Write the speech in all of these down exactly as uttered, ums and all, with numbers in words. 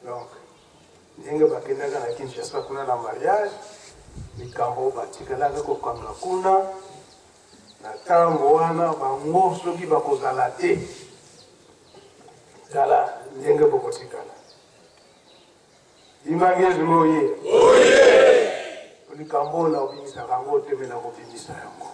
Donc, ndenge bakendaka na Kinshasa kuna na mariage, likambo batikalaka kokanga kuna, na tango wana bango soki bakozala te. Tala ndenge bokotikala. Imangezi moye. Oye! Likambo na obimisa kango teme na obimisa yango.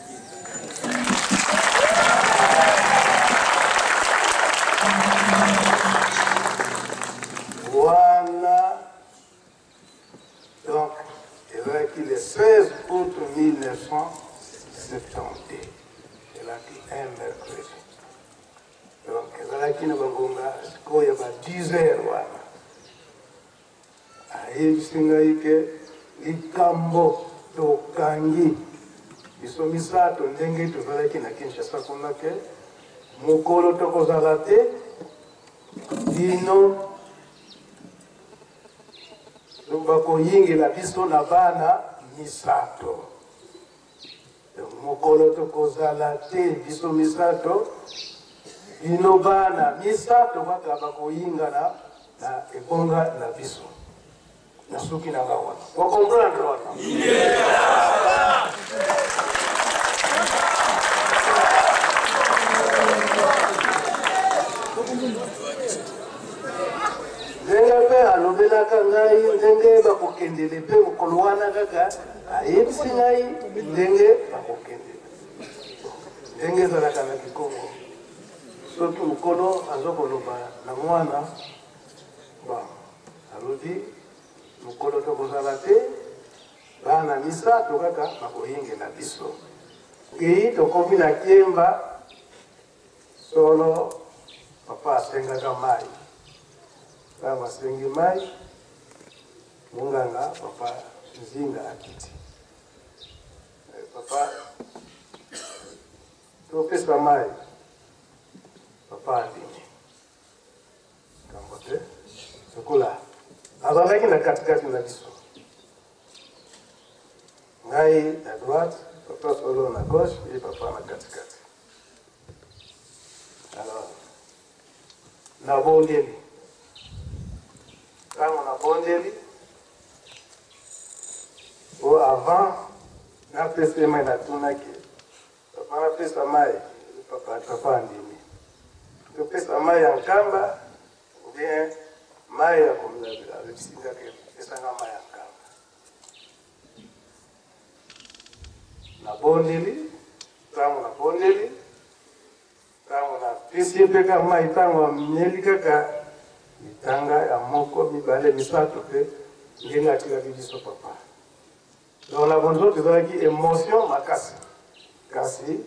Voilà. Donc, il y a qui le seize août mille neuf cent soixante-dix. Il a qui un mercredi. Donc, il y a qui ne va pas il y a dix heures. Voilà. Aïe, singaïke, likambo, tokangi. Bisomisa, tondenge, tozalaki na Kinshasa kondake. Mokolo tokozala te. Dino. Lubako yingi la biso na bana misato. Mokolo tokozala te biso misato. Dino bana misato waka bako yinga na na ebonga na biso. Nasuki na gawa. Kwa comprendre wana. Yeah! Ndenge pe alobelaka ngai ndenge bakokendele pe okolowana kaka ayebisi ngai ndenge bakokendele. Ndenge ezalaka na Kikongo. Soki mokolo azokoloba na mwana ba alobi mokolo tokozala te bana misato kaka bakoyingela biso. Kei tokomi na Kiemba solo papa asengaka mai. Kama asengi mai munganga papa nzinga akiti. Papa topesa mai papa andini kambote sokola azalaki na katikati na biso ngai à droite papa solo na gauche et papa na katikati. Alors na bondeli quand on a bondeli ou avant na pesa mai na tunaki papa na pesa mai papa papa andini que pesa mai en kamba ou bien mai ya komla avec singa que pesa nga mai en kamba na bondeli quand on a bondeli quand on a pesa peka mai tango mieli kaka mitanga ya moko mibale misato pe ngenga tika biso papa. Donc la bonne chose c'est qui émotion makasi kasi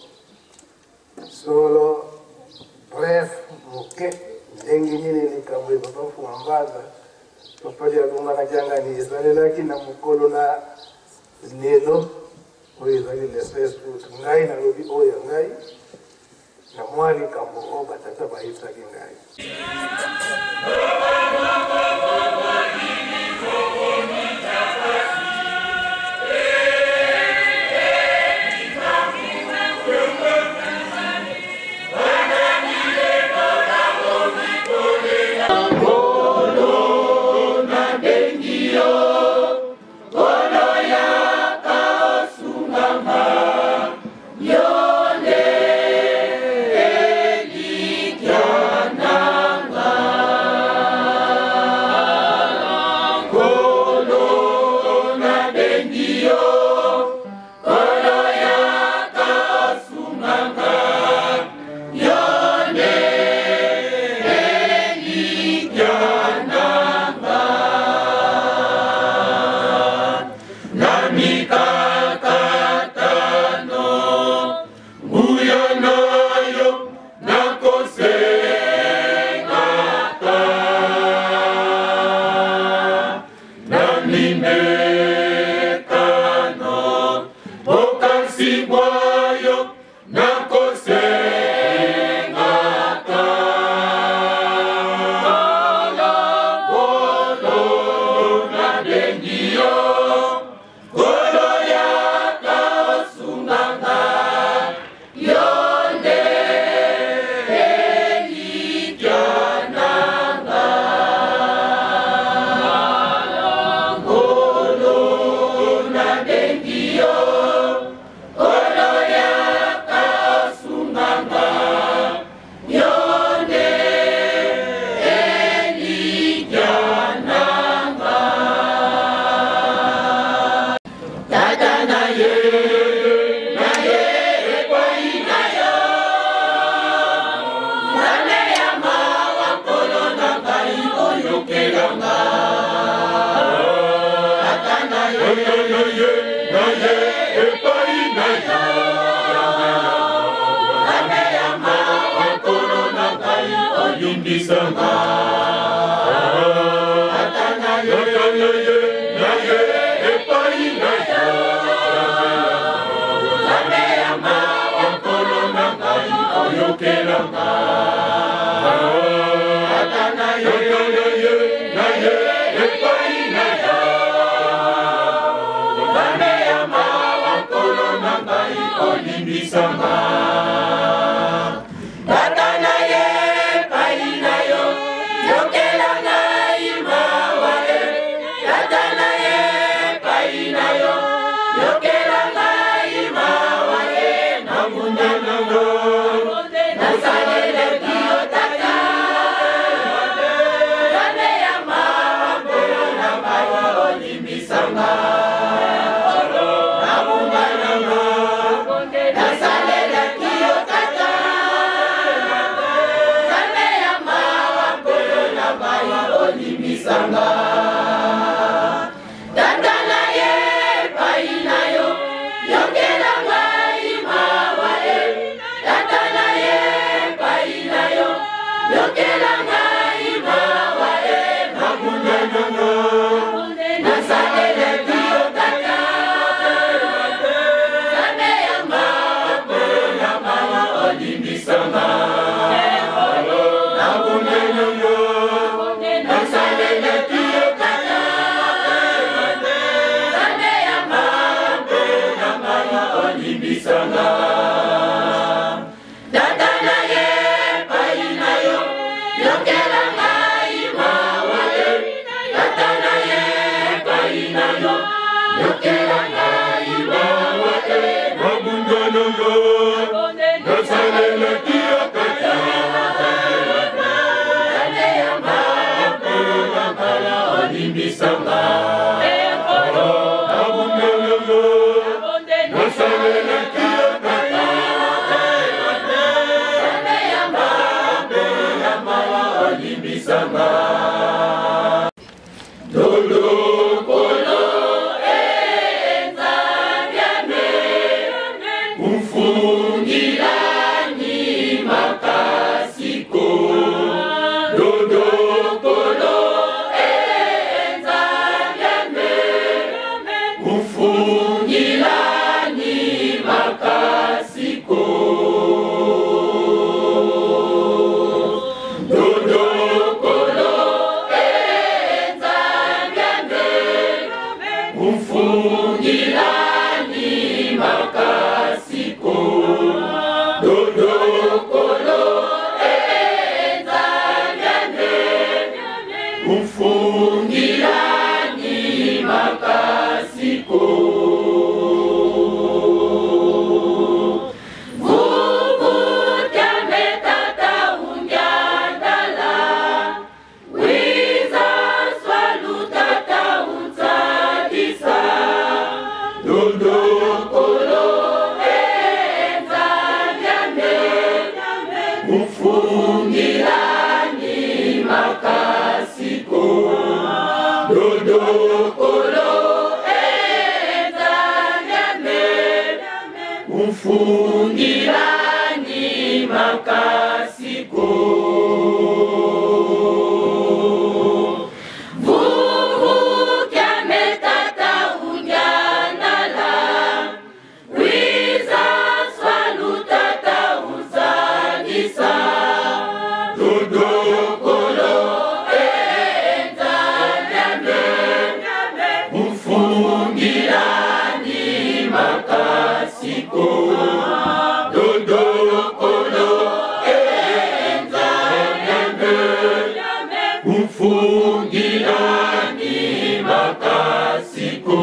solo bref moke ndengi nini likambo papa fuambaza papa ya lunga na janga ni ezalelaki na mukolo na lelo oyo ezali le seize août ngai na lobi oyo ngai na mwali kambo o batata bayisaki ngai. Yonde, Elikiananga. olimbisanga ata na ye na ye epai na yo nzambe ya mawa nkolo na ngai oyokelanga ata na ye na ye epai na yo nzambe ya mawa nkolo na ngai olimbisanga tata na ye epai na yo yokela ngai mawa e tata na ye epai na yo yokela ngai mawa e nabunda nango nasaleleki yo tata nzambe ya mawa nkolo na ngai olimbisanga nabunda nango nasaleleki yo tata nzambe ya mawa nkolo na ngai olimbisanga tata na ye epai na yo yokela ngai mawa e tata na ye epai na yo yokela ngai mawa e nabunda nango nasaleleki yo tata nzambe ya mawa nkolo na ngai olimbisanga nabunda nango nasaleleki yo tata nzambe ya mawa nkolo na ngai olimbisanga tata na ye epai na yo yokela ngai mawa e tata na ye epai na yo yokela ngai mawa e nabunda nango nasaleleki yo tata nzambe ya mawa nkolo na ngai olimbisanga nabunda nango nasaleleki yo tata nzambe ya mawa nkolo na ngai olimbisanga dolokolo enzambiame umfungilani makasiko dolokolo enzambiame umfungilani makasiko dolokolo enzambiame umfungilani makasiko dolokolo enzambiame umfungilani makasiko vuvutyame tata undyandala wiza swalu tata unzadisa dolokolo enzambiame umfungilani makasiko dolokolo enzambiame umfungilani makasiko vuvutyame tata undyandala wiza swalu tata uzalisa dolokolo enzambiame umfungilani makasiko dolokolo enzambiame umfungilani makasiko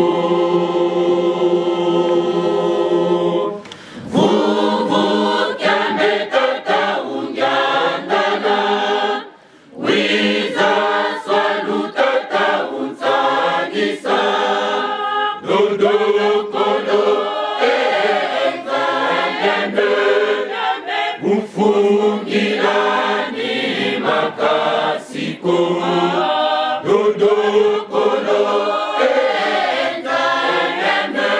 vuvutyame tata undyandala wiza swalu tata unzalisa dolokolo enzambiame umfungilani makasiko dolokolo enzambiame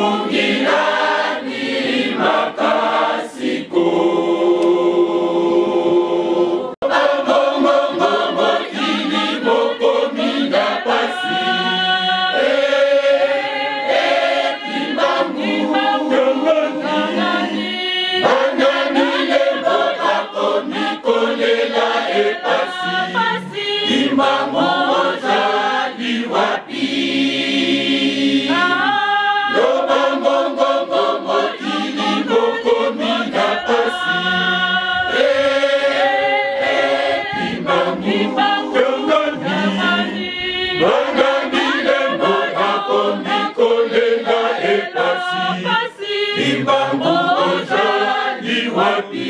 umfungilani makasiko Kimbangu ozali wapi? Loba ngongo ngongo kili moko mina pasi. Eh eh Kimbangu Yongani Bangani lembo yako mikolela epasi. Kimbangu ozali wapi?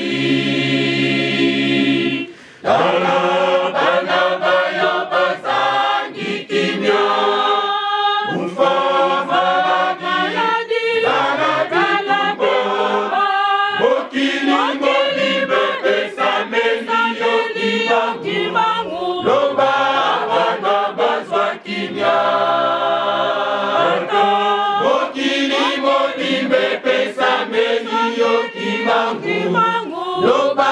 Dala bana bayo bazangi kimya. Ufa maladi dala dala bomba. Mokili mokili bepesa mezi yo Kimbangu. Loba bana bazwa kimya. Mokili mokili bepesa mezi yo Kimbangu. Loba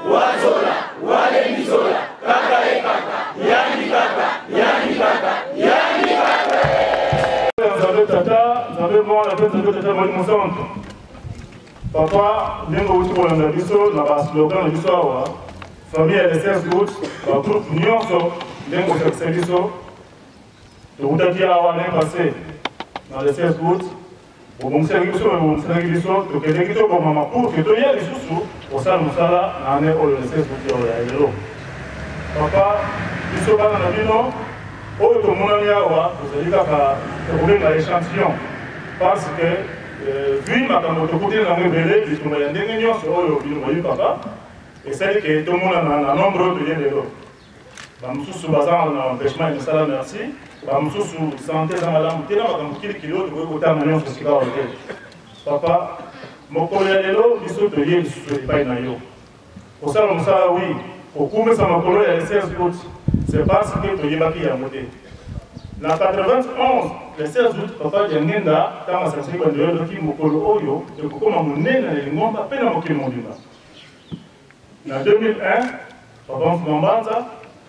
wazola wale mizola kaka e kaka yani kaka yani kaka yani kaka. Nzambe tata nzambe mwana pe nzambe tata mali mosantu papa ndenge uti kolanda biso na baslogan na biso awa famille ya le seize août bagroupe nyonso ndenge osakisa biso tokutaki awa ne passé na le seize août obongiselaki biso obongiselaki biso tokendeki tobomama pour ke toya lisusu osala mosala na ane oyo le seize août oyo ya lelo papa biso bana na bino oyo tomonani awa tozali kaka tokobenga échantillon parce que vu makambo tokuteli nango ebele bitumba ya ndenge nyonso oyo bino bayi papa esali ke tomonana na nombre oyo toye lelo bamosusu baza na empêchement ya misala merci bamosusu sante eza malamu te na makambo kilikili oyo tokoki kotanga nyonso esika oyo te papa mokolo ya lelo biso toye lisusu epai na yo kosala mosala wi kokumisa makolo ya seize août c'est parce que toyebaki yango te na quatre-vingt-onze le seize août papa diangenda ntango asakisaki bandelo yodoki mokolo oyo ekokoma monene na lingomba mpe na mokili mobimba na deux mille un papa mfuma mbanza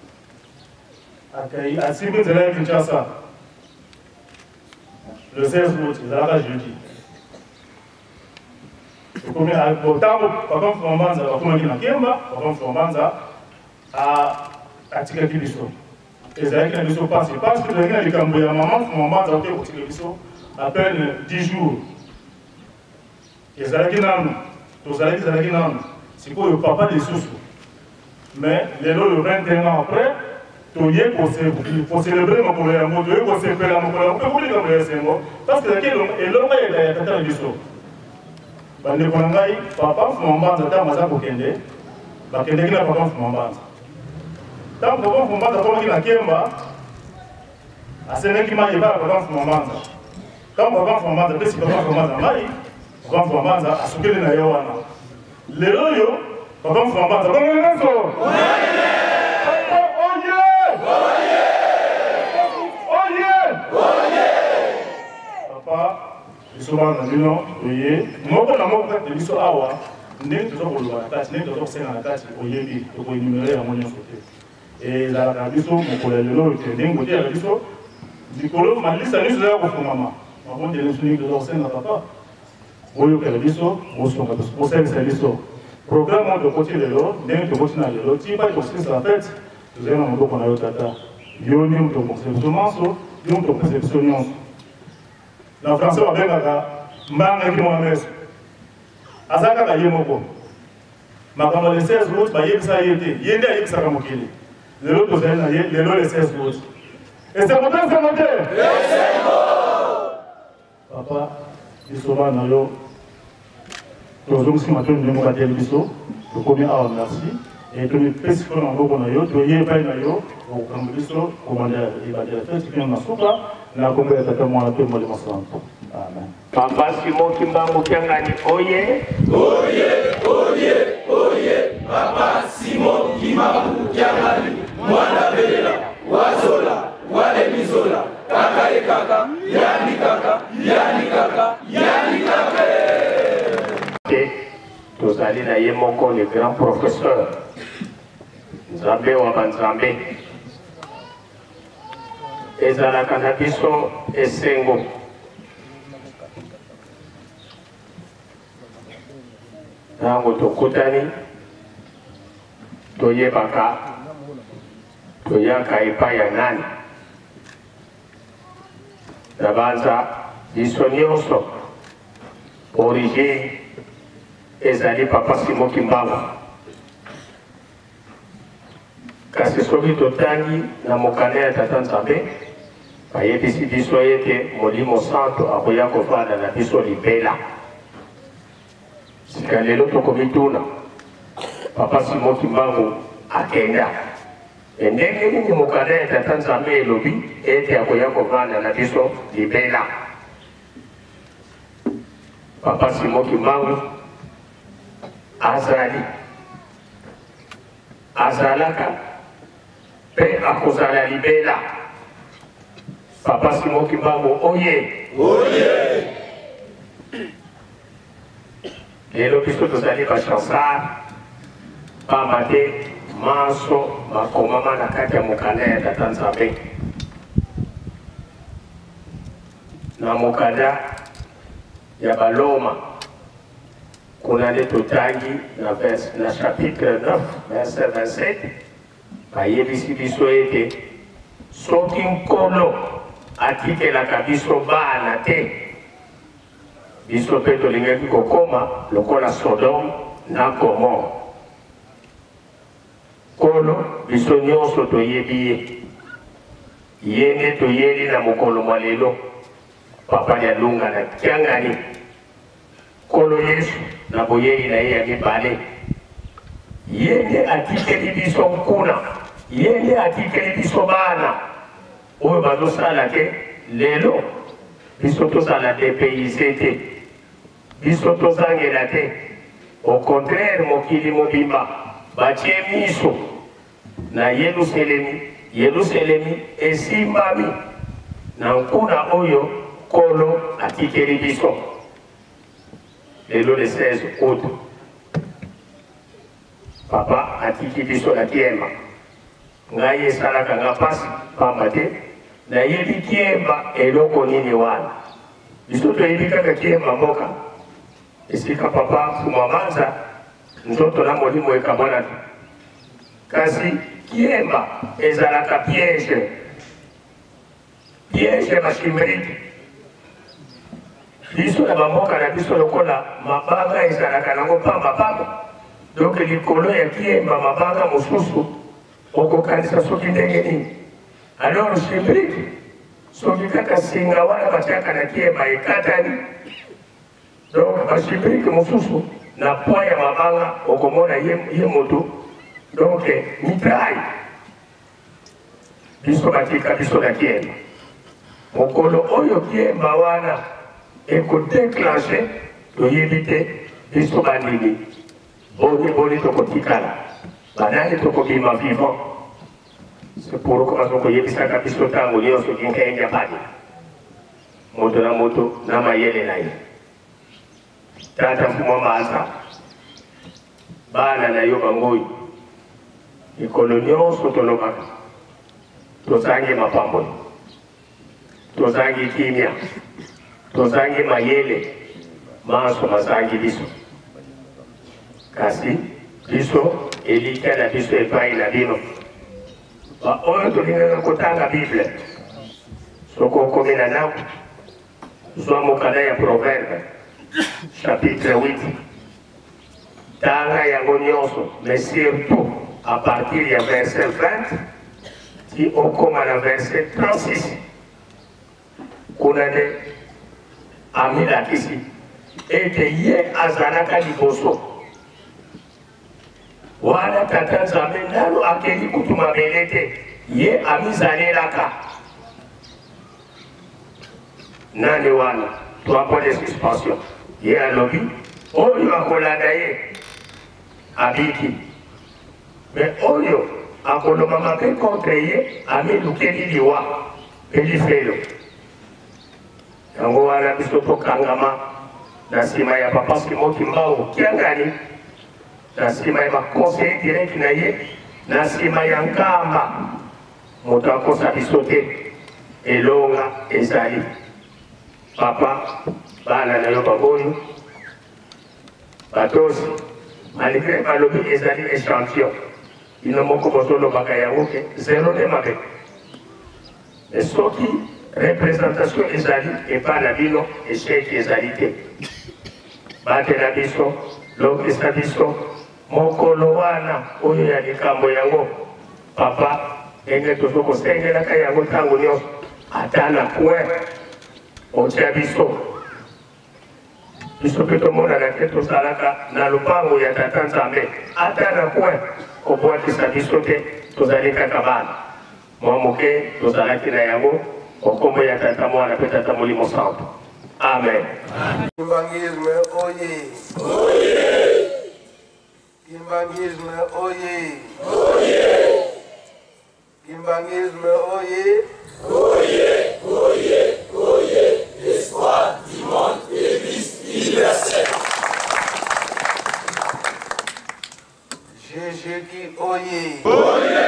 asimbi nzela ya kinshasa le seize août ezalaka jeudi ntango papa mfuma mbanza bakomaki na kemba papa mfuma mbanza atikaki biso ezalaki na biso pasi parce que tozalaki na likambo ya mama mfuma mbanza ote kotika biso à peine dix jours ezalaki nanu tozalaki ezalaki nanu sikoyo papa lisusu mais lelo le vingt et un ans après toye kocélébrer mokolo yango toye kosepela mokolo yango mpe kolikambo ya esengo parce que ezalaki elonga ya tata na biso bandeko na ngai papa mfuma mbanza ntango aza kokende bakendeki na papa mfuma mbanza ntango papa mfuma mbanza akomaki na kemba asengaki mai ebala papa mfuma mbanza ntango papa mfuma mbanza apesi papa mfuma mbanza mai papa mfuma mbanza asukeli na ye wana lelo oyo papa mfuma mbanza kongeneso papa biso bana na bino oye moko na moko kati na biso awa ndenge toza koloba na kati ndenge toza kosenga na kati oyebi tokoenumere yango nyonso te ezalaka biso mokolo ya lelo te ndenge koteyaka biso likolo malisa nyonso ezala kofungama mabondele nyonso ndenge toza kosenga papa boyokela biso bosunga biso bosalisa biso programme oyo tokoti lelo ndenge tokoti na lelo tipa tokosilisa fete tozali na maboko na yo tata yo ndenge tokokisa biso manso yo tokokisa biso nyonso na français babengaka mbangaki mwa meso aza kaka ye moko makambo le seize août bayebisa ye te ye nde ayebisaka mokili lelo tozali na ye lelo le seize août esengo te esengo te papa biso bana yo tozongisi matoni ndenge bateli biso tokomi awa merci e tomipesi fona maboko na yo toye epai na yo okokambo biso komanda ebandela feti kino na suka na kombo ya tata mwana mpe molimo santo amen. Papa Simon Kimbangu Kiangani oye oye oye oye Papa Simon Kimbangu Kiangani mwana belela wazola wale mizola kaka e kaka yani kaka yani kaka yani kaka tozali na ye moko le grand professeur Nzambe wa banzambe ezalaka na biso esengo ntango tokutani toyebaka toyaka epai ya nani na banza biso nyonso origine ezali Papa Simon Kimbangu kasi soki totangi na mokanda ya tata Nzambe bayebisi biso ete molimo santo akoya kovanda na biso libela sika lelo tokomituna Papa Simon Kimbangu akenda ndenge nini mokanda ya tata Nzambe elobi ete akoya kovanda na biso libela Papa Simon Kimbangu azali azalaka pe akozala libela Papa Simon Kimbangu oye oye lelo biso tozali bachansar pamba te maso makomama na kati ya mokanda ya Tata Nzambe na mokanda ya baloma kuna nde totangi na, na chapitre neuf verset vingt-sept bayebisi biso ete soki nkolo atikelaka biso bana te biso mpe tolingaki kokoma lokola Sodome na Gomore. Nkolo biso nyonso toyebi ye ye nde toyeli na mokolo mwa lelo papa ya lunga na kiangani Nkolo Yesu na boyeli na ye ya mibale ye nde atikeli biso nkuna ye nde atikeli biso bana oyo bazosala te lelo biso tozala depayise te biso tozangela te au contraire mokili mobimba batie miso na Yerusalemi Yerusalemi esimbami na nkuna oyo Nkolo atikeli biso lelo le seize août papa atiki biso na kiemba ngai esalaka nga pasi pamba te nayebi kiemba eloko nini wana biso toyebi kaka kiemba mboka esika papa fumamanza nzoto na molimo ekamwana te kasi kiemba ezalaka piège piège bashimriki biso na bamboka na biso lokola mabanga ezalaka nango pambapamba donc likolo ya kiemba mabanga mosusu okokanisa soki ndenge nini alors shimriki soki kaka singa wana batiaka na kiemba ekatani donc bashimriki mosusu na poa ya mabanga okomona ye, ye moto donc mitrai biso batika biso na kiemba mokolo oyo kiemba wana ekodeklanshe toyebi te biso bandimi boni boni tokotikala banani tokobima vivant c'est pour komanso koyebisaka biso ntango nyonso kinkenge bani moto na moto na mayele na ye tata mfuma maza bana na yo bangoyi mikolo nyonso tolobaka tozangi mapamboli tozangi kimia tozangi mayele maso mazangi biso kasi biso elika na biso epai na bino oyo tolingaka kotanga bible soko okomi na nao zwa mokanda ya proverbe chapitre huit tanga yango nyonso mais surtout à partir ya verset vingt ti okoma na verset trente-six kuna nde amilakisi ete ye azalaka liboso wana Tata Nzambe nano akeli kutu mabele te ye amizalelaka nani wana trois points de suspension ye alobi oyo akolanda ye abiki mais oyo akoloma mabe contre ye amilukeli liwa mpe lifelo yango wana biso tokangama na nsima ya papa Simoti Mbao kiangani na nsima ya baconseiller direct na ye na nsima ya nkamba moto akosa biso te elonga ezali papa bana na yo baboyi batosi malgré balobi ezali échantillon bino moko bozolobaka yango ke zero nde mabe mais soki représentation ezali epa na bino échec ezali te batela biso lokisa biso mokolo wana oyo ya likambo yango papa ndenge tozokosengelaka yango ntango nyonso ata na point otya biso biso mpe tomonana te tozalaka na lopango ya Tata Nzambe ata na point kobwatisa biso te tozali kaka bana mwa moke tozalaki na yango okombo ya Tata Mwana mpe Tata Molimo Santo amen. Kimbangisme oye oye Kimbangisme oye oye Kimbangisme oye oye oye oye l'espoir du monde et l'Église universelle. Jésus Jejeki oye! Oye!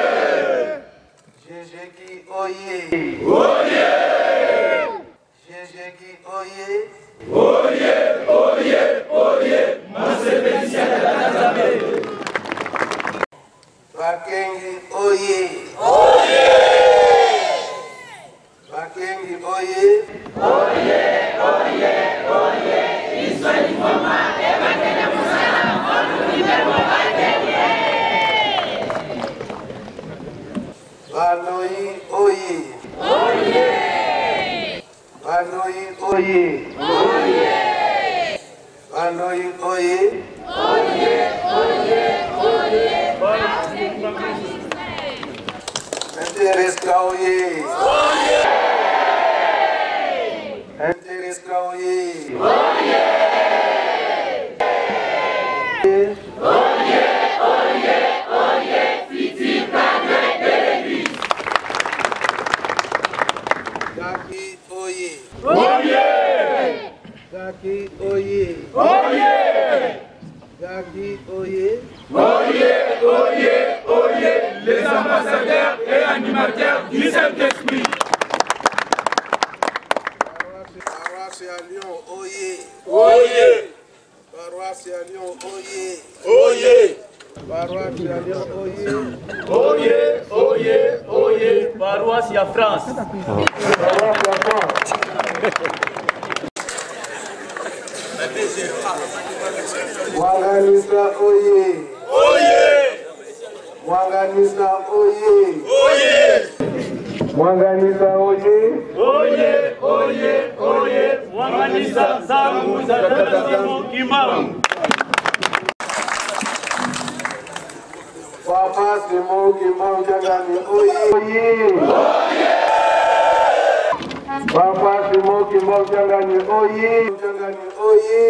Jejeki oye! Oye! Jejeki oye! Oye! Oye! Oye! Masebensia Tatazabe! Bakengi oye! Oye! Bakengi oye! Oye! Oye! Oye! Iswali Mama! Emakena Musana! Onuliberwa Bakengi! Banoi oye! Oye! Banoi oye! Oye! Banoi oye! Oye! Oye! Oye! Intereska oye! Oye! Intereska oye! Oye! Oye! Oye! Oye! Fitika Televis! Gaki oye! Oye! Gaki oye! Oye! Gaki oye! Oye! Oye! Oye! Les ambassadeurs et animateurs du Saint-Esprit! Paroisse à Lyon oye! Oye! Paroisse à Lyon oye! Oye! Paroisse à Lyon oye! Oye! Oye! Oye! Paroisse à France! Paroisse à France! Mwanganisa oye! Oye! Mwanganisa oye! Oye! Mwanganisa oye! Oye! Oye! Oye! Mwanganisa zangu za Takatifu Kimbangu! Papa Simon Kimbangu Changani oye! Oye! Papa Simon Kimbangu Changani oye! Changani oye!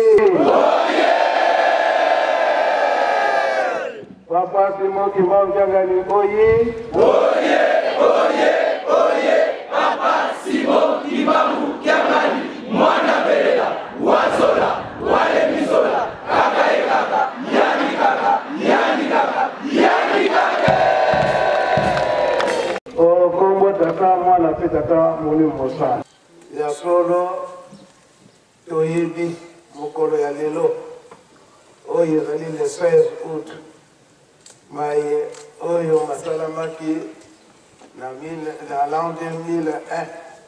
Papa Simon Kimbangu Changani oye! Oye! Oye! Oye! Papa Simon Kimbangu Changani mwana Bereda wazola wale mizola kaka e kaka yani kaka yani kaka yani kaka. O kombo tata mwana pe tata moni mosala. Ya solo toyebi mokolo ya lelo oyo ezali le seize août maye oyo masalamaki na l'an deux mille un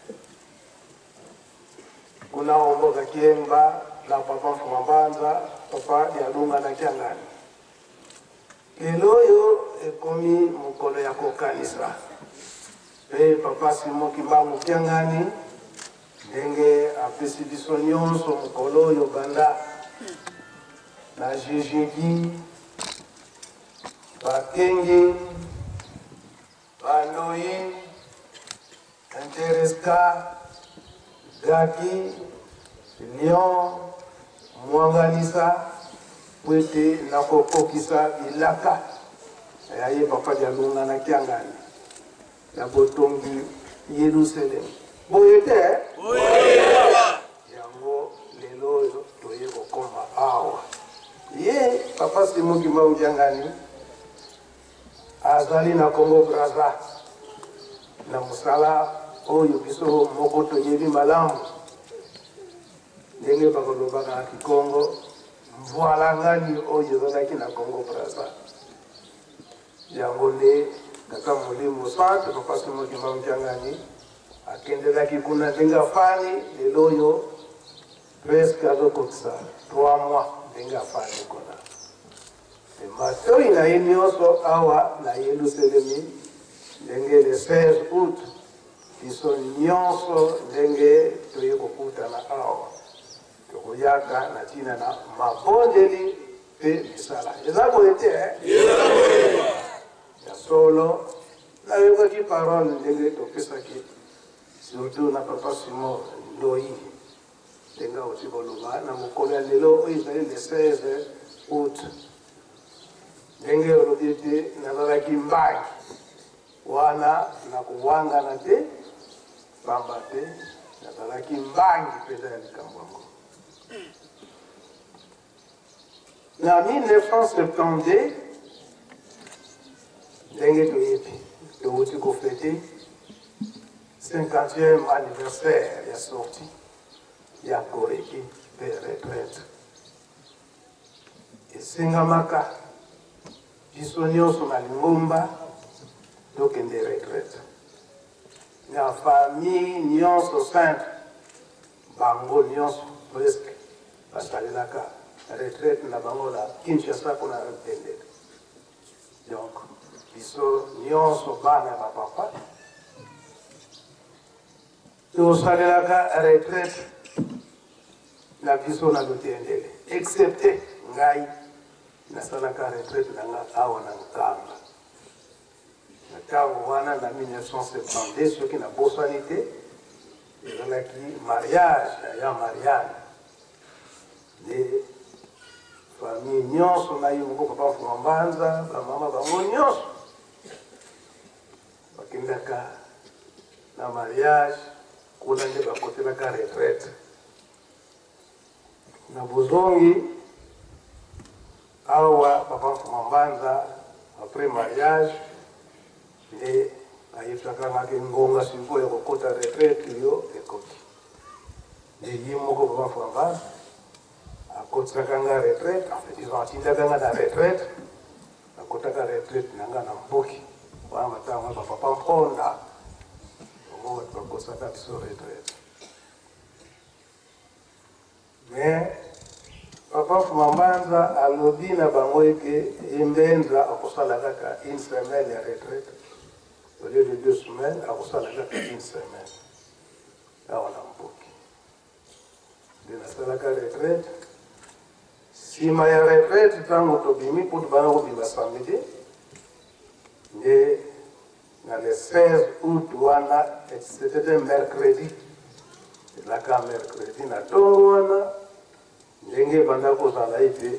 kuna omboka kiemba na papa Mfumabanza papa Dialunga na Kiangani. Lelo oyo ekomi mokolo ya kokanisa pe papa Simon Kimbangu Kiangani ndenge apesi biso nyonso mokolo oyo banda na Jejeki Bakengi Banoi Intereska Gaki Lyon Mwanganisa Pwete na kokokisa bilaka yaye papa Dialunga na Kiangani na botongi Yerusalem boyete yango lelo oyo toye kokoma awa ye papa Simon Kimbangu Kiangani azali na Congo Brazza na musala oyo biso moko toyebi malamu ndenge bakolobaka na Kikongo mvwala ngani oyo ezalaki na Congo Brazza yango nde kaka molimo centre papa Simon Kimbangu Kiangani akendelaki kuna ndenge afani lelo oyo presque azokokisa trois mois ndenge afani kuna matoi na ye nyonso awa na Yerusalemi ndenge le seize août biso nyonso ndenge toye kokutana awa tokoyaka na ntina na mabondeli mpe misala eza boye te ya solo nayokaki parole ndenge topesaki surtout na papa Simon Ndoi ndenge oti koloba na mokolo ya lelo oyo ezali le seize août ndenge olobi ete nazalaki mbangi wana na kowangana te pamba te nazalaki mbangi mpenza ya likambo yango na mille neuf cent soixante-douze ndenge toyebi touti kofete cinquantième anniversaire ya sortie ya koreki mpe retraite esengamaka biso nyonso na lingomba tokende retraite na famille nyonso simple bango nyonso presque basalelaka retraite na bango na Kinshasa kuna mpendele. Donc biso nyonso bana ya bapapa tosalelaka retraite na biso na lutendele excepté ngai nasalaka retraite na nga awa na Nkamba na ntango wana na mille neuf cent septante-deux soki nabosani te ezalaki mariage ya Mariane nde famille nyonso na yo moko papa Mfuma Mbanza bamama bango nyonso bakendaka na mariage kuna nde bakotelaka retraite na bozongi awa papa Mfuma Mbanza après mariage nde ayebisaka ngaki ngonga siko ya kokota retraite yo ekoti nde ye moko papa Mfuma Mbanza akotisaka nga retraite en fait ils ont atindaka nga na retraite akotaka retraite na nga na mboki wana matango bapapa mponda omo bakosaka biso retraite mais papa Mfuma Mbanza alobi na bango eke embenza akosala kaka une semaine ya retraite au lieu de deux semaines akosala kaka une semaine awa na mboki nde nasalaka retraite sima ya retraite ntango tobimi mpo tobana kobima samedi nde na le seize août wana c'était un mercredi elaka mercredi na ntongo wana ndenge ebanda kozala ete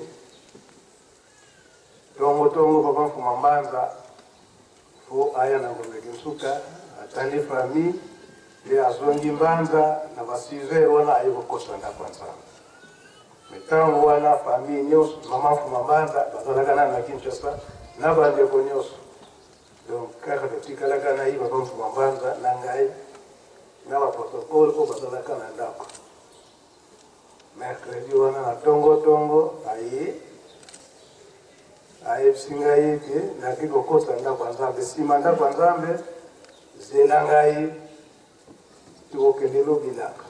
tongo tongo papa Mfuma Mbanza fo aya na ngomeki nsuka atali famille nde azongi Mbanza na ba six heures wana aye kokosa ndako ya Nzambe ntango wana famille nyonso mama Mfuma Mbanza bazalaka nano na Kinshasa na bandeko nyonso donc kaka totikalaka na ye papa Mfuma Mbanza na ngai na baprotocole oyo bazalaka na ndako mercredi wana na tongo tongo aye ayebisi ngai ete naki kokosa ndako ya Nzambe nsima ndako ya Nzambe zela ngai tokokende lobilaka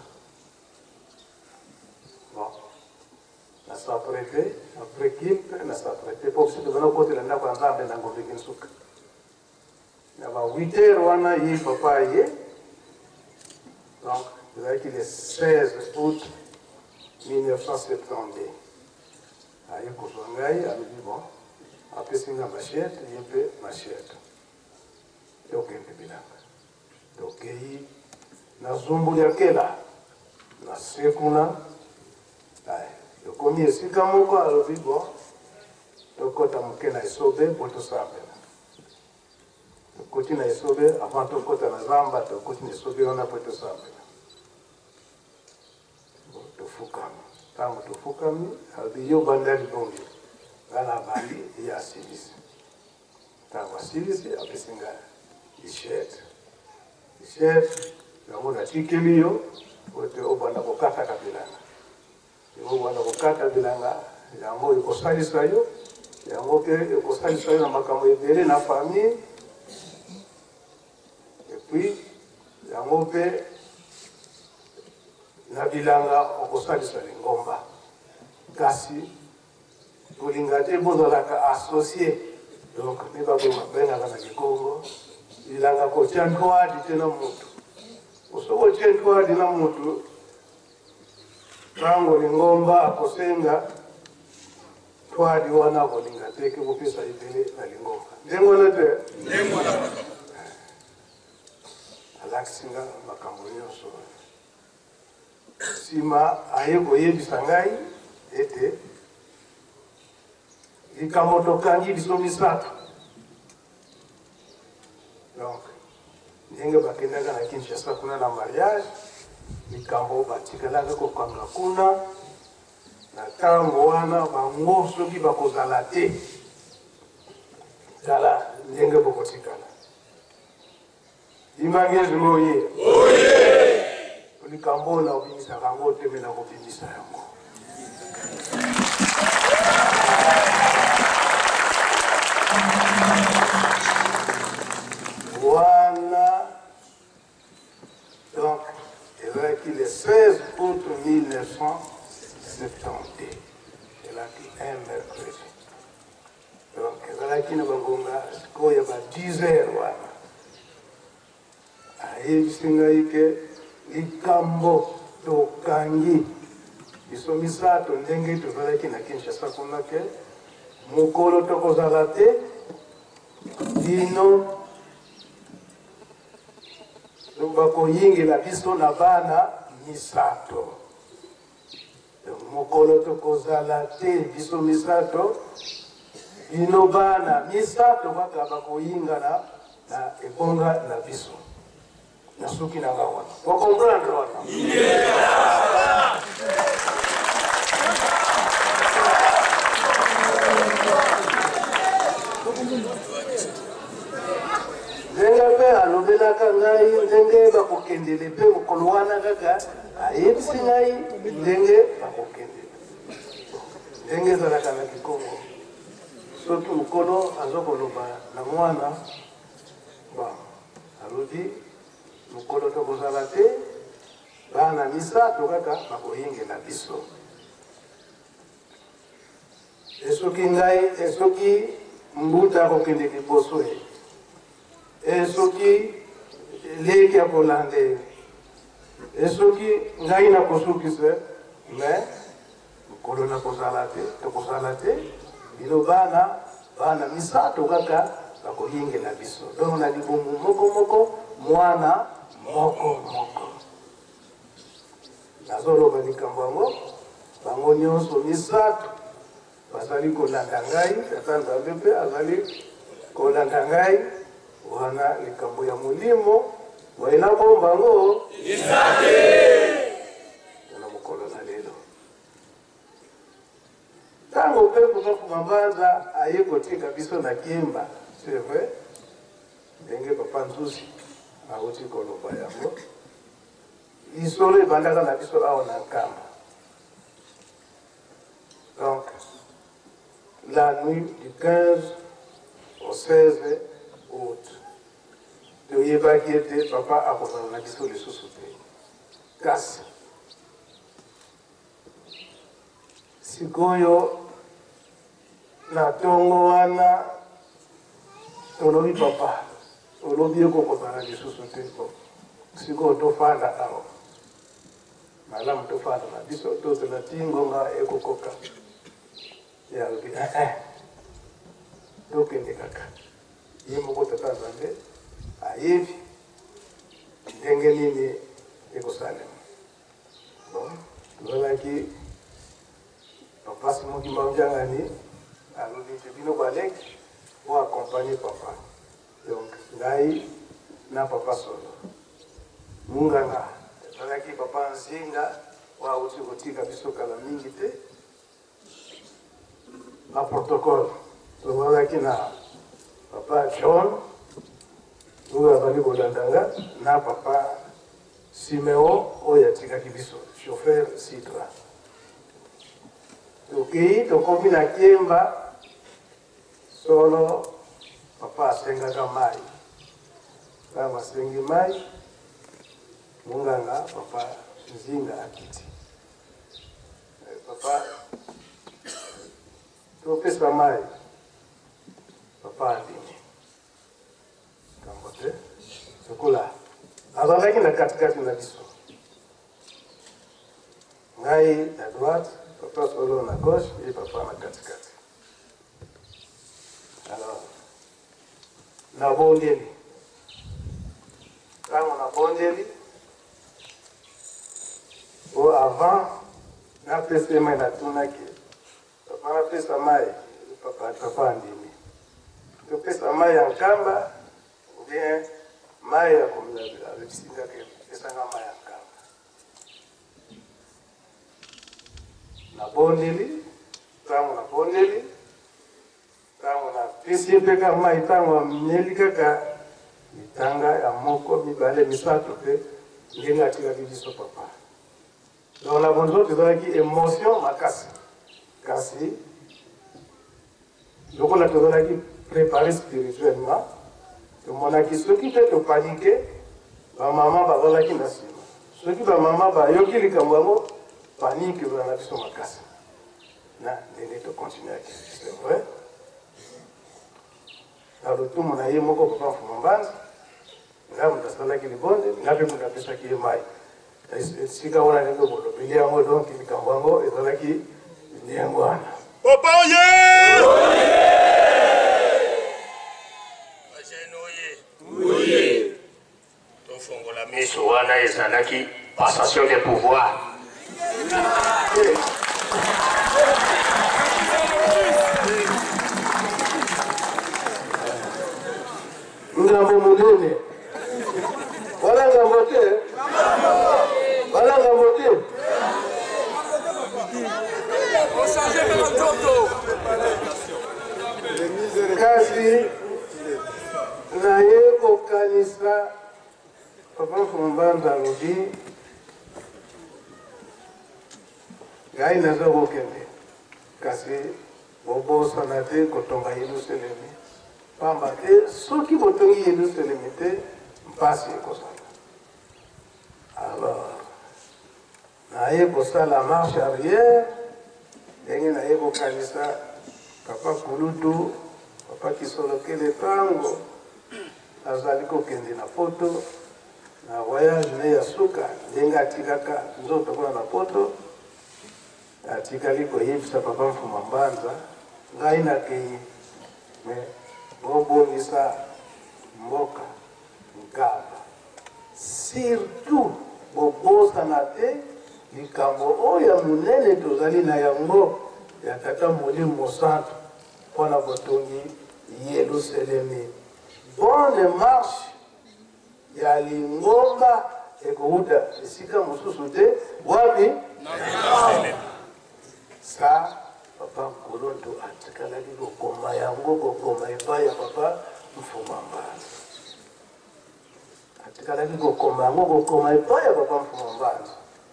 bon nasaprete après kipe nasaprete po biso tozana kokotela ndako ya Nzambe na ngomeki nsuka na ba huit heures wana ye papa ye donc ezalaki le seize août mille neuf cent septante-deux aye kozwa ngai alobi bon apesi nga machete ye mpe machete tokende bilanga tokei na zumbuli ya kela na se kuna tokomi esika moko alobi bon tokota moke na esobe mpo tosambela tokoti na esobe avant tokota na zamba tokoti na esobe wana mpo tosambela tofukami ntango tofukami alobi yo banda libongi ngana abandi ye asilisi ntango asilisi apesi nga ishete ishete yango natikeli yo ote obanda kokataka bilanga yango obanda kokata bilanga yango ekosalisa yo yango mpe ekosalisa yo na makambo ebele na famille epuis yango mpe na bilanga okosalisa lingomba kasi kolinga te bozalaka associé donc ne babengaka na Kikongo bilanga kotia ntwadi te na mutu osoko tia ntwadi na mutu ntango lingomba akosenga twadi wana akolinga te ke kopesa ebele na lingomba ndenge wana te alakisinga makambo nyonso nsima aye koyebisa ngai ete likambo tokangi biso misato donc ndenge bakendaka na Kinshasa kuna na mariage likambo batikalaka kokanga kuna na ntango wana bango soki bakozala te tala ndenge bokotika Mbangezi ngoye. Oye. Ulikambola ubimisa kangote mena kubimisa yangu. Voilà. Donc, il a dit le seize août mille neuf cent soixante-dix. Il a dit un mercredi. Donc, il a dit qu'il y a dix heures. Aïe, singaïke, likambo, tokangi. Isomisa, tondenge, tuvalaki na Kinshasa kunake. Mukolo tokozalate. Dino. Lubako yingi la biso na bana misato. Mukolo tokozalate, biso misato. Dino bana misato waka bako yinga na na ebonga na biso. Nasuki na ngawana. Vous comprenez wana? Yeah. Ndenga pe alobela kangai ndenge bakokendele pe kolwana kaka ayebisi ngai ndenge bakokendele. Ndenge zalaka na Kikongo. Soki mukolo azokoloba na mwana ba alobi mukolo tokozala te bana misato kaka bakoyingela biso. Esoki ngai esoki mbuta akokende liboso ye esoki leki akolande esoki ngai nakosukise me mukolo nakozala te tokozala te bino bana bana misato kaka bakoyingela biso. Donc na libumu moko moko mwana moko moko. Nazoloba likambo yango bango nyonso misato bazali kolanda ngai tata Nzambe mpe azali kolanda ngai wana likambo ya molimo waina bomba ngo isate na mukolo na lelo. Tango pe kutoka mbanza ayekotika biso na Kiemba, c'est vrai? Ndenge papa Nzusi auti koloba yango. Isole bandaka na biso awa na Nkamba. Donc, la nuit du quinze au seize août, de yebaki ete papa akozala na biso lisusu te. Kasi sikoyo na tongo wana tolobi papa olobi ekokozala lisusu te. Sikoyo tofanda awa malamu tofanda na biso tozela tingonga ekokoka yalobi eh tokende kaka ye moko tata Nzambe ayebi ndenge nini ekosalema. Bon, tozalaki papa Simoki Mbambiangani alobi te bino baleki po accompagner papa. Donc ngai na papa solo munganga tozalaki papa Nzinga wa uti kotika biso kala mingi te na protocole. Tozalaki na papa John Uga bali kolandanga na papa Simeo oya tika kibiso chauffeur Citra. Toki tokomi na Kiemba solo papa asenga kamai. Kama sengi mai munganga papa Nzinga akiti. Papa topesa mai papa ndini kambote sokola azalaki na katikati na biso ngai à droite papa solo na gauche et papa na katikati. Alors na bondeli kama na bondeli o avant na pesa mai na tunaki papa na pesa mai papa papa ndini to pesa mai ya Nkamba bien mai ya komila alisinga ke pesa nga mai ya Nkamba na bondeli kama na bondeli kama na pesa peka mai tango mieli kaka mitanga ya moko mibale misato pe ngenge atikaki biso papa. Donc na bonzo tozalaki émotion makasi kasi lokola tozalaki préparé spirituellement tomonaki soki te topanike bamama bazalaki na nsima soki bamama bayoki likambo yango panike ezala na biso makasi na ndenge tokontinuaki c'est vrai na lotumu na ye moko papa Mfuma Mbanza nga moto asalaki libonde nga mpe moto apesaki ye mai esika wana ndenge bolobeli yango donc likambo yango ezalaki ndenge wana Papa oye! Bajene oye! Oye! Tofongola miso wana ezalaki passation de pouvoir. ngambo munene wala ngambo te wala ngambo te kasi naye kokanisa papa Mfuma Mbanza alobi ngai naza kokende kasi bobosana te kotonga Yelusalemi pamba te soki botongi Yelusalemi te mpasi ekozala. Alors naye kosala marche arrière ndenge naye kokanisa papa Kulutu papa Kisolokele ntango azali kokende na poto na voyage ne ya suka ndenge atikaka nzoto kuna na poto atikali koyebisa papa Mfuma Mbanza ngai nakei me bobongisa mboka ngaba surtout bobosana te likambo oyo munene tozali na yango ya tata Molimo Santu mpona botongi Yelusalemi. Bonne marche ya lingomba ekouta esika mosusu te wapi sa papa Nkoloto atikalaki kokoma yango kokoma epai ya papa Mfuma Mbanza atikalaki kokoma yango kokoma epai ya papa Mfuma Mbanza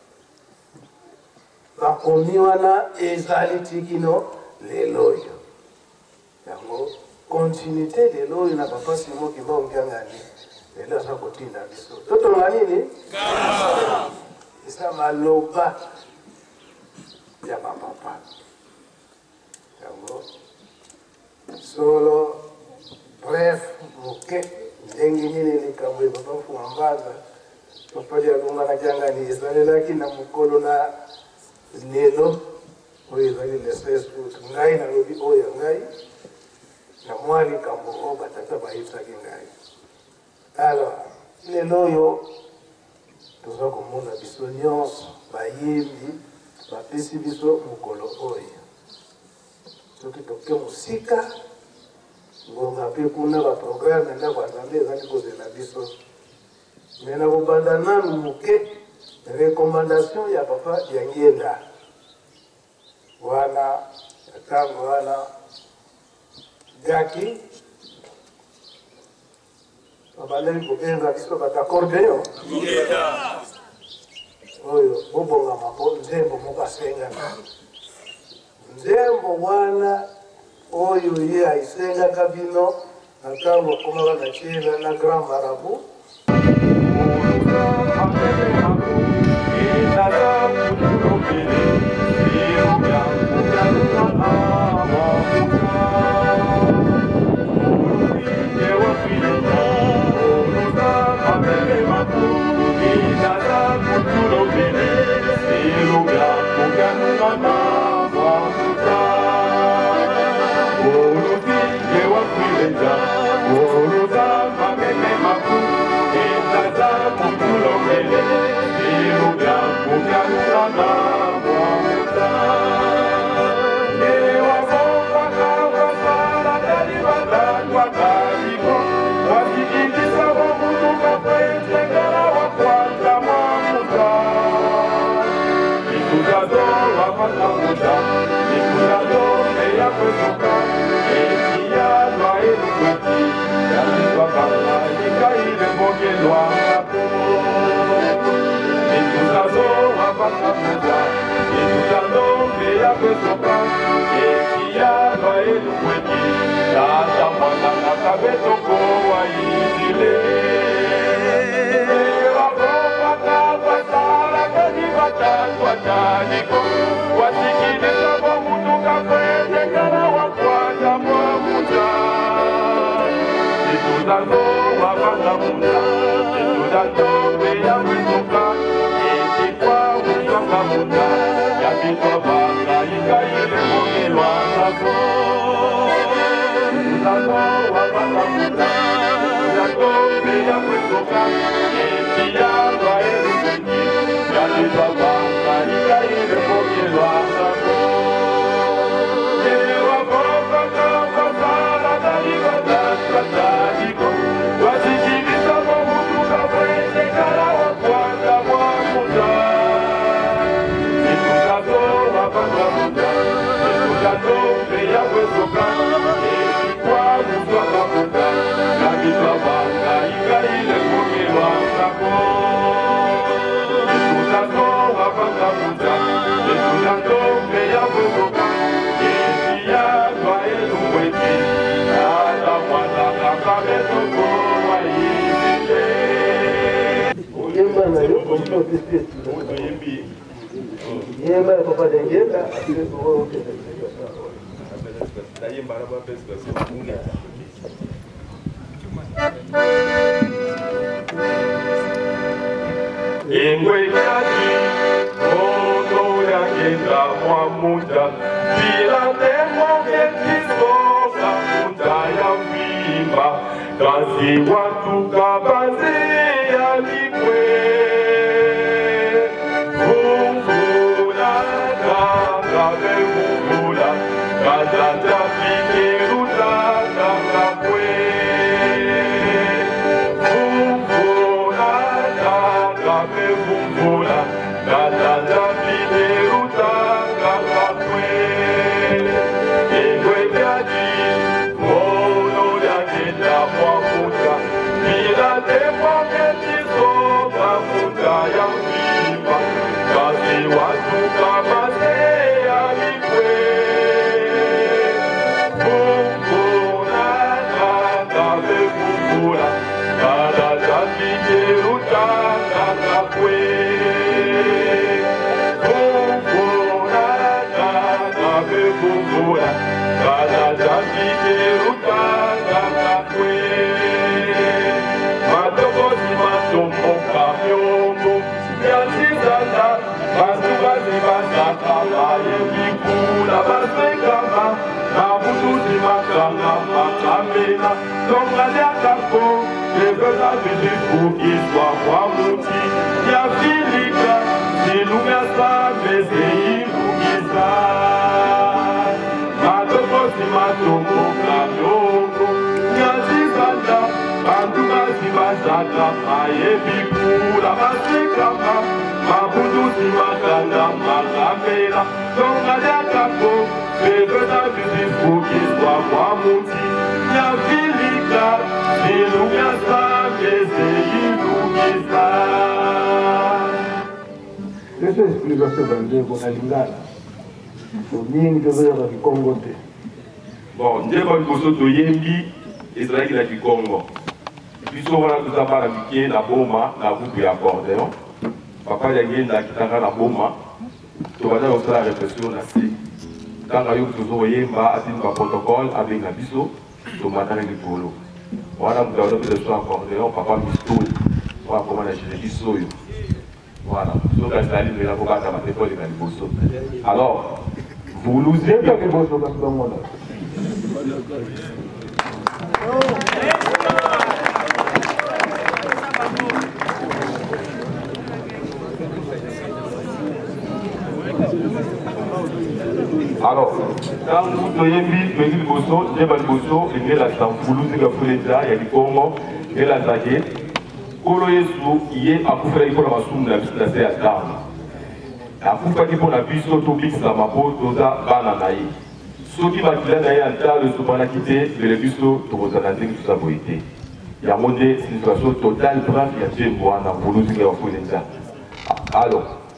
bakomi wana ezali tikino lelo oyo yango continuité lelo oyo na papa Simo Kimba Ngiangani lelo aza kotinda biso totonga nini eza maloba ya bapapa yango solo bref moke ndenge nini likambo ya papa Mfuma Mbanza papa Lialunga Ngiangani ezalelaki na mokolo na lelo oyo ezali le seize août ngai nalobi oyo ngai na mwa likambo oyo batata bayebisaki ngai. Alors lelo oyo toza komona biso nyonso bayembi bapesi biso mokolo oyo soki toke mosika ngonga mpe kuna baprograme ndako ya Nzambe ezali kozela biso me na kobanda nanu moke recommandation ya papa ya Ngienda wana ntango wana gaki babaleli kobenga biso batakordeyo oyo bobongama mpo nzembo moko asengaka nzembo wana oyo ye aisengaka bino na ntango akomaka na tiela na grand marabout Thank you. kwesoka ekiyaga elukweki tata mwana na kabetoko wa izile ewakoka kwasala kani batangwa taniko wasikiliza kwa mutuka kwende kana wakwaza mwa muta ituzazo wabanga muta ituzazo meya kwesoka etikwa musanga muta yapitwa banga ikaile mokelwa zako ituzazo wabanga muta ituzazo meya kwesoka ekiyaga elukweki yapitwa banga ikaile mokelwa zako Yemba ya papa dengenda Ingwe kati ono yagenda mwa muda bila temo ketisoka muda ya wimba kasi watu kabazi ya likwe Kata pikiruta kakakwe Vumbula kakape vumbula Kata pikiruta kakakwe Ingwe jadi mono yakenda mwa muta Bila tepo ketisoka muta ya mimba Kasi watu kamase ya likwe Essa explicação da Ndeko na Lingala. O mingi devia do Congo te. Bon, Ndeko liboso toyembi ezalaki na Congo. Biso wana tozabana mike na boma na groupe ya accordéon. Papa yagenda kitanga na boma. Tobanda kosala réflexion na se. Tanga yo tozoyemba atimba protocole avec na biso tomatana likolo. Wana mutaona pesa so accordéon papa mistoli. Wana koma na gérer biso yo. Voilà, alors, vous nous dites que vous alors, quand vous voyez le bosso, j'ai pas le bosso, il y a la Sanfoulou, il y a le Congo, il y a la Zague. Kolo Yesu iye akufela iko na masumu na biso na se ya damu. Akufaki mpo na biso tobikisa mapo toza bana na ye. Soki makila na ye antalo esopanaki te lelo biso tokozala ndenge toza boye te. Yango nde situation totale brave ya nzembo wana buluzinga ya bafuele nzambe. Alors,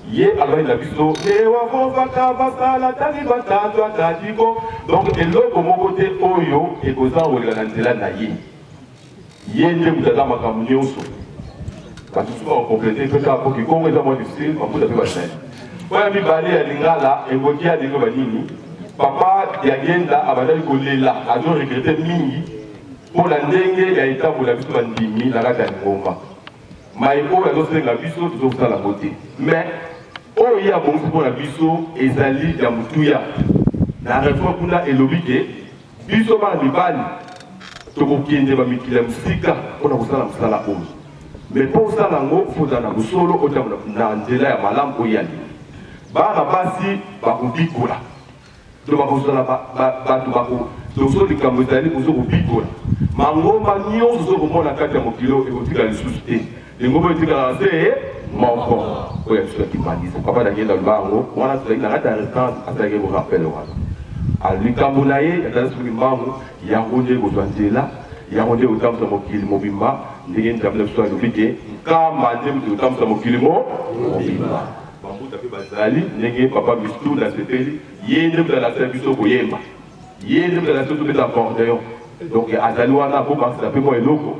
Ye alors il a vu so ne wa vo vaka basala tani batatu atadiko donc eloko moko te oyo ekoza olela nzela na ye ye nde mutata makambo nyonso basusu bakokomplete mpe kaka po kikongo eza mwa difficile bakuta mpe basali oyo mibale ya lingala ekoki alingo banini papa yagenda abandaki kolela azoregrete mingi mpona ndenge ya etambola biso bandimi na kati ya lingomba mai oyo azosenga biso tozokosala ngo te mais oyo ye abongisi mpona biso ezali ya motuya na reforme kuna elobi ke biso bana mibali tokokende bamikili ya mosika mpona kosala mosala oyo mais mpo osala yango fozala na bosolo otambola na nzela ya malamu oyo yali bana basi bakobikola to bakozala bato tozo likambo ezali kozokobikola mangomba nyonso ozokomona kati ya mokilo ekotikala lisusu te lingomba etikala na se moko oyo biso yakimaliza papa nakenda lubango wana tozalaki na kati ya restance azalaki korappele wana likambo na ye atali soki mbangu yango nde kozwa nzela yango nde kotambusa mokili mobimba ndenge nzambe biso alobi ke nkamba nde moto kotambusa mokili mobimba bambuta mpe bazali ndenge papa bistu na sepeli ye nde moto alasala biso koyemba ye nde moto alasala biso tobeta accordéon donc azali wana po bakisela mpe mwa eloko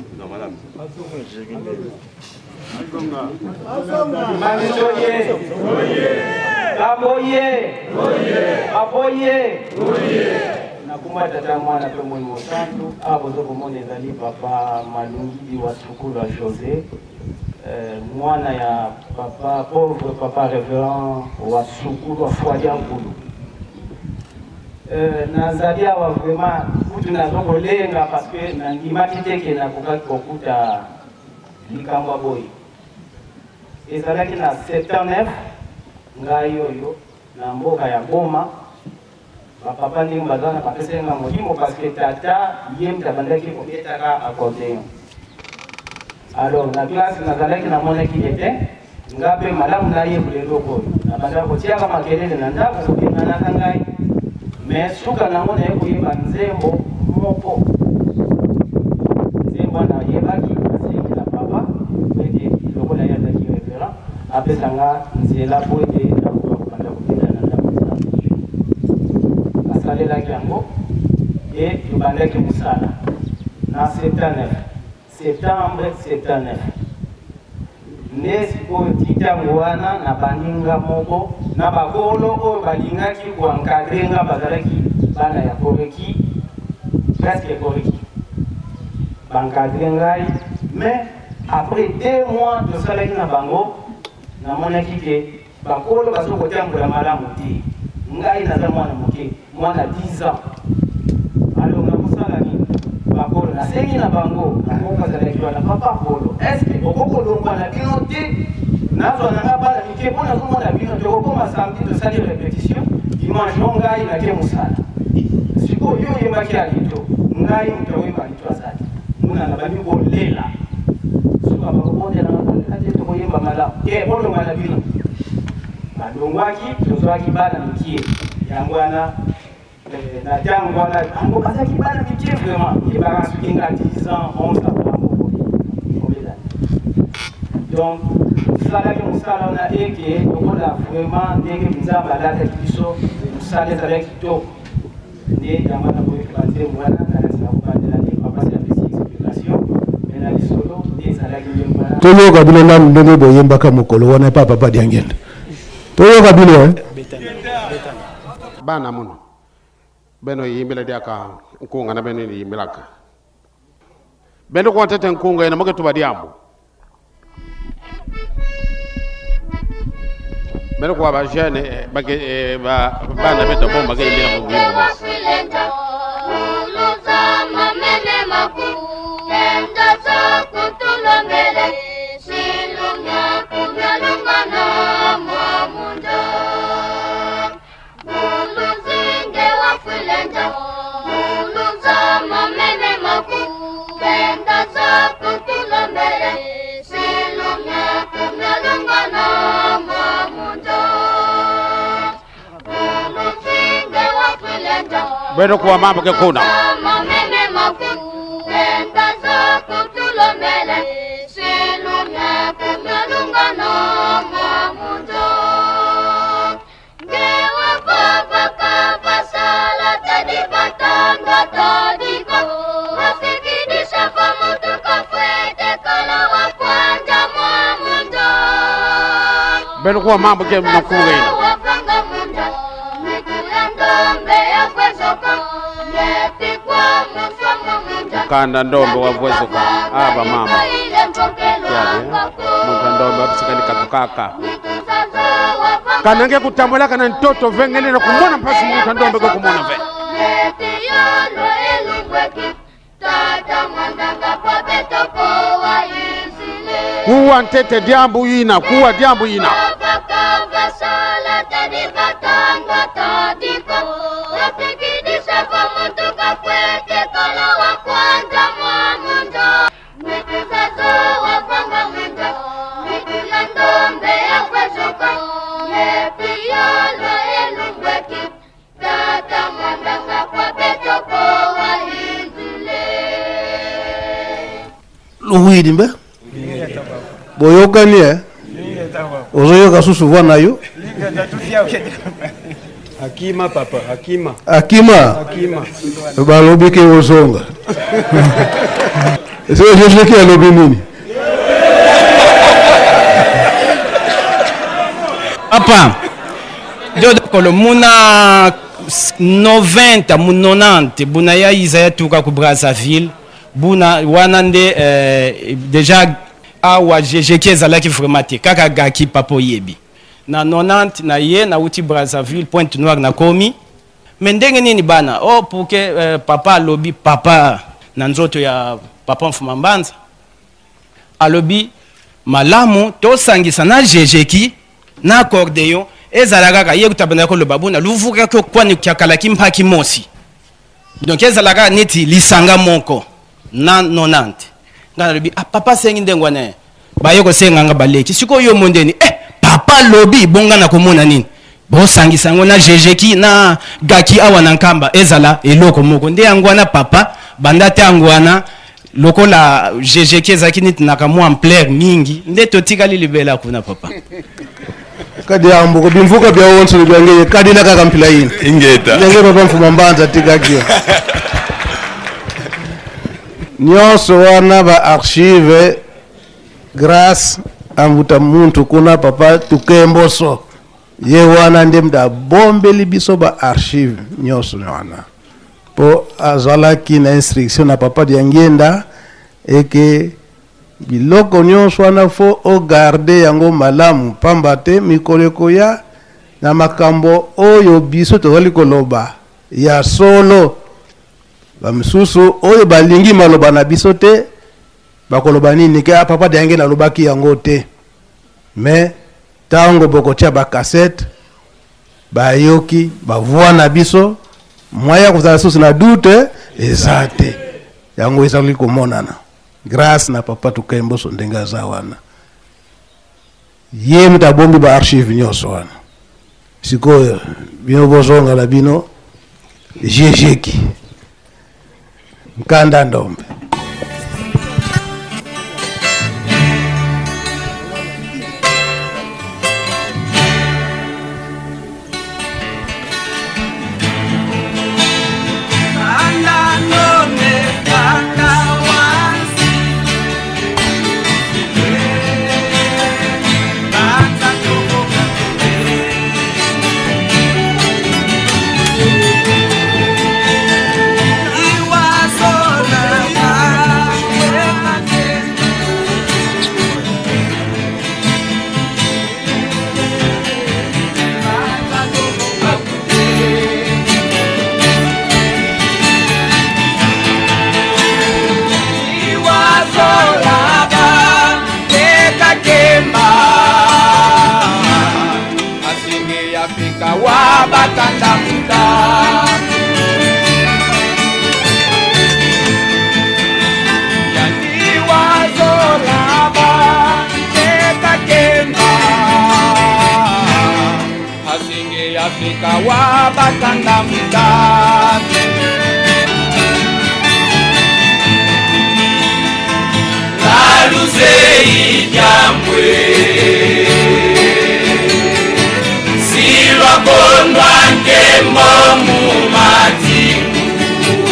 Aboye, aboye, nakumba tata mwana pe mwimo santu abo zoko mone zali papa Malungi wa Sukulu wa José mwana ya papa pauvre papa révérend wa Sukulu wa Fwadia Nkulu nazali awa vraiment kutu nazoko lenga parce que nandimaki teke nakokaki kokuta likambo boye ezalaki na septembre ngai oyo na mboka ya Goma bapapa ndenge bazana bapesenga molimo parce que tata ye mtabandaki kobetaka accordéon alors na classe nazalaki namonaki ete nga mpe malamu nayebula eloko oyo nabandaka kotiaka makelele na ndako kobenganaka ngai mais suka nango naye koyeba nzembo moko nzembo nayebaki asengi na papa ete lokola ye azalaki référent apesanga nzela po ete nakoka kobanda kobeta na ndako asalelaki yango e tobandaki mosala na septembre septembre septembre nde sikoyo titango wana na baninga moko na bakolo oyo balingaki koencadre nga bazalaki bana ya koreki presque koreki baencadre ngai mais après deux mois tosalaki na bango namonaki ke bakolo bazokotambola malamu te ngai naza mwana moke mwana dix ans alors nakosala nini bakolo nasengi na bango bango bazalaki wana papa polo estce okokolongwa na bino te nazwa nanga bana mike mpo nazomona bino tokokoma samedi tosali répétition dimanche o ngai nake mosala sikoyo yo oyembaki ya lito ngai moto oyemba lito azali mona na bami kolela suka bakobondelanga te tokoyemba malamu te bolonga na bino balongwaki tozwaki bana mikie yango wana na ntango wana bango bazalaki bana mikie vraiment yebaka soki nga dix ans onze ans bango kobelani donc salaki mosala wana eke lokola vraiment ndenge nzambe alataki biso mosala ezalaki kitoko nde yango wana koyeba nzembo wana nakati na kobandela nde papasi apesi explication me na lisolo nde ezalaki ndenge wana toyoka bino nanu ndenge boyembaka mokolo wana epa papa diangende toyoka bino bana muno beno yimbela diaka nkunga na beno yimbelaka beno ko tete nkunga ina moke tubadiambo beno ko ba jeune bage ba bana beto bomba ge yimbela mo yimbo beno kwa mambo ke kuna Silumya kumya lungana mwa mundo Beno kwa mambo ke mnakunga ina. Kanda ndombe wavuezuka aba mama. Yaje. Muta ndombe abisikani katukaka. Kanange kutambula kana ntoto vengene na kumona mpasi muta ndombe kwa kumona ve. Kuwa ntete diambu ina, kuwa diambu ina. Luhidi mbe? Boyokani eh? Ozoyoka susu wana yo? Hakima papa, Hakima. Hakima? Hakima. Balobi ke ozonga. Sio jeje ke alobi nini? Papa, jodo kolo muna noventa, muna nonante, buna ya Isaiah tuka ku Brazzaville, buna wanande eh, déjà awa jejeke zalaki vraiment te kaka gaki papo yebi. Na nonante na ye na uti Brazzaville Pointe Noire na komi. Mendenge nini bana? Oh pour que eh, papa lobi papa na nzoto ya papa Mfumambanza. Alobi malamu to sangisa na jejeki na accordéon ezalaka ka ye kutabana ko lobabu na luvuka ko kwani kyakalaki mpaki mosi. Donc ezalaka neti lisanga moko na nonante. Ngana lobi ah papa sengi ndengwana ba yoko senga nga baleki siko yo mondeni eh papa lobi bonga na komona nini bo sangisa ngona jejeki na gaki awana nkamba ezala eloko moko nde angwana papa bandate angwana lokola jejeki ezaki niti nakamwa ampleur mingi nde totikali libela kuna papa kadi ambo ko bimvuka bya wonso byangeye kadi na kaka mpila yini ingeta ngeke papa Mfumambanza tikakio nyonso wana ba archive grâce à mbuta muntu kuna papa tukemboso ye wana nde mda bombeli biso ba archive nyonso wana po azalaki na instruction na papa diangenda eke biloko nyonso wana fo o garde yango malamu pamba te mikoleko ya na makambo oyo biso tozali koloba ya solo bamisusu oyo balingi maloba na biso te bakoloba nini ke papa diangenda alobaki yango te mais tango bokotia ba cassette bayoki bavua na biso moya kuzala susu na doute ezate yango ezali komonana grâce na papa tukemboso ndenga za wana ye mutabombi ba archive nyonso wana sikoyo bino bozonga la bino jejeki nkanda ndombe Silwa kondwa nke momu matimu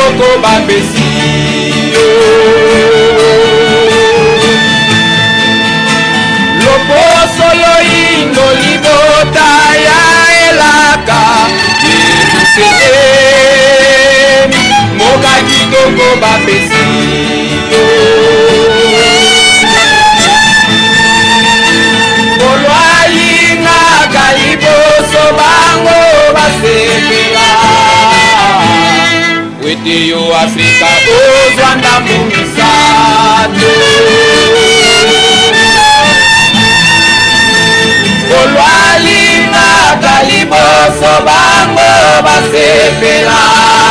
kitoko bapesi yo loposo loyindo libota ya elaka Yerusalem moka kitoko bapesi yo kolwalingaka liboso bango basepela wete yo Afrika ozwa ndambo misato kolwalingaka liboso bango basepela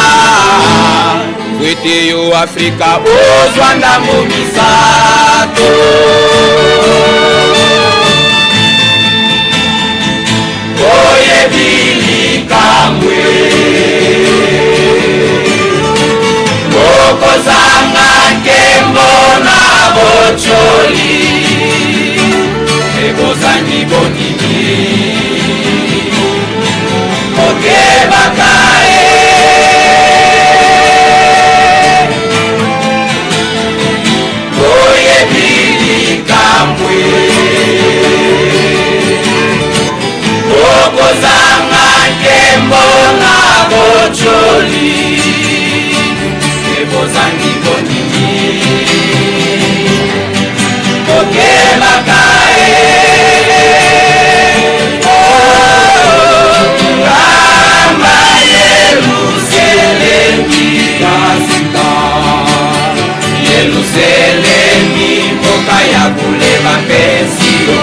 wete yo Afrika ozwa ndambo misato oyebilikambwe bokozanga nkembo na bocholi ebozangi bonini okebakae oyebilikambwe bokozanga nkembo na bocholi ebozangi bonini okebakae kamba Yerusalemi kasika Yerusalemi mboka ya kuleba pesio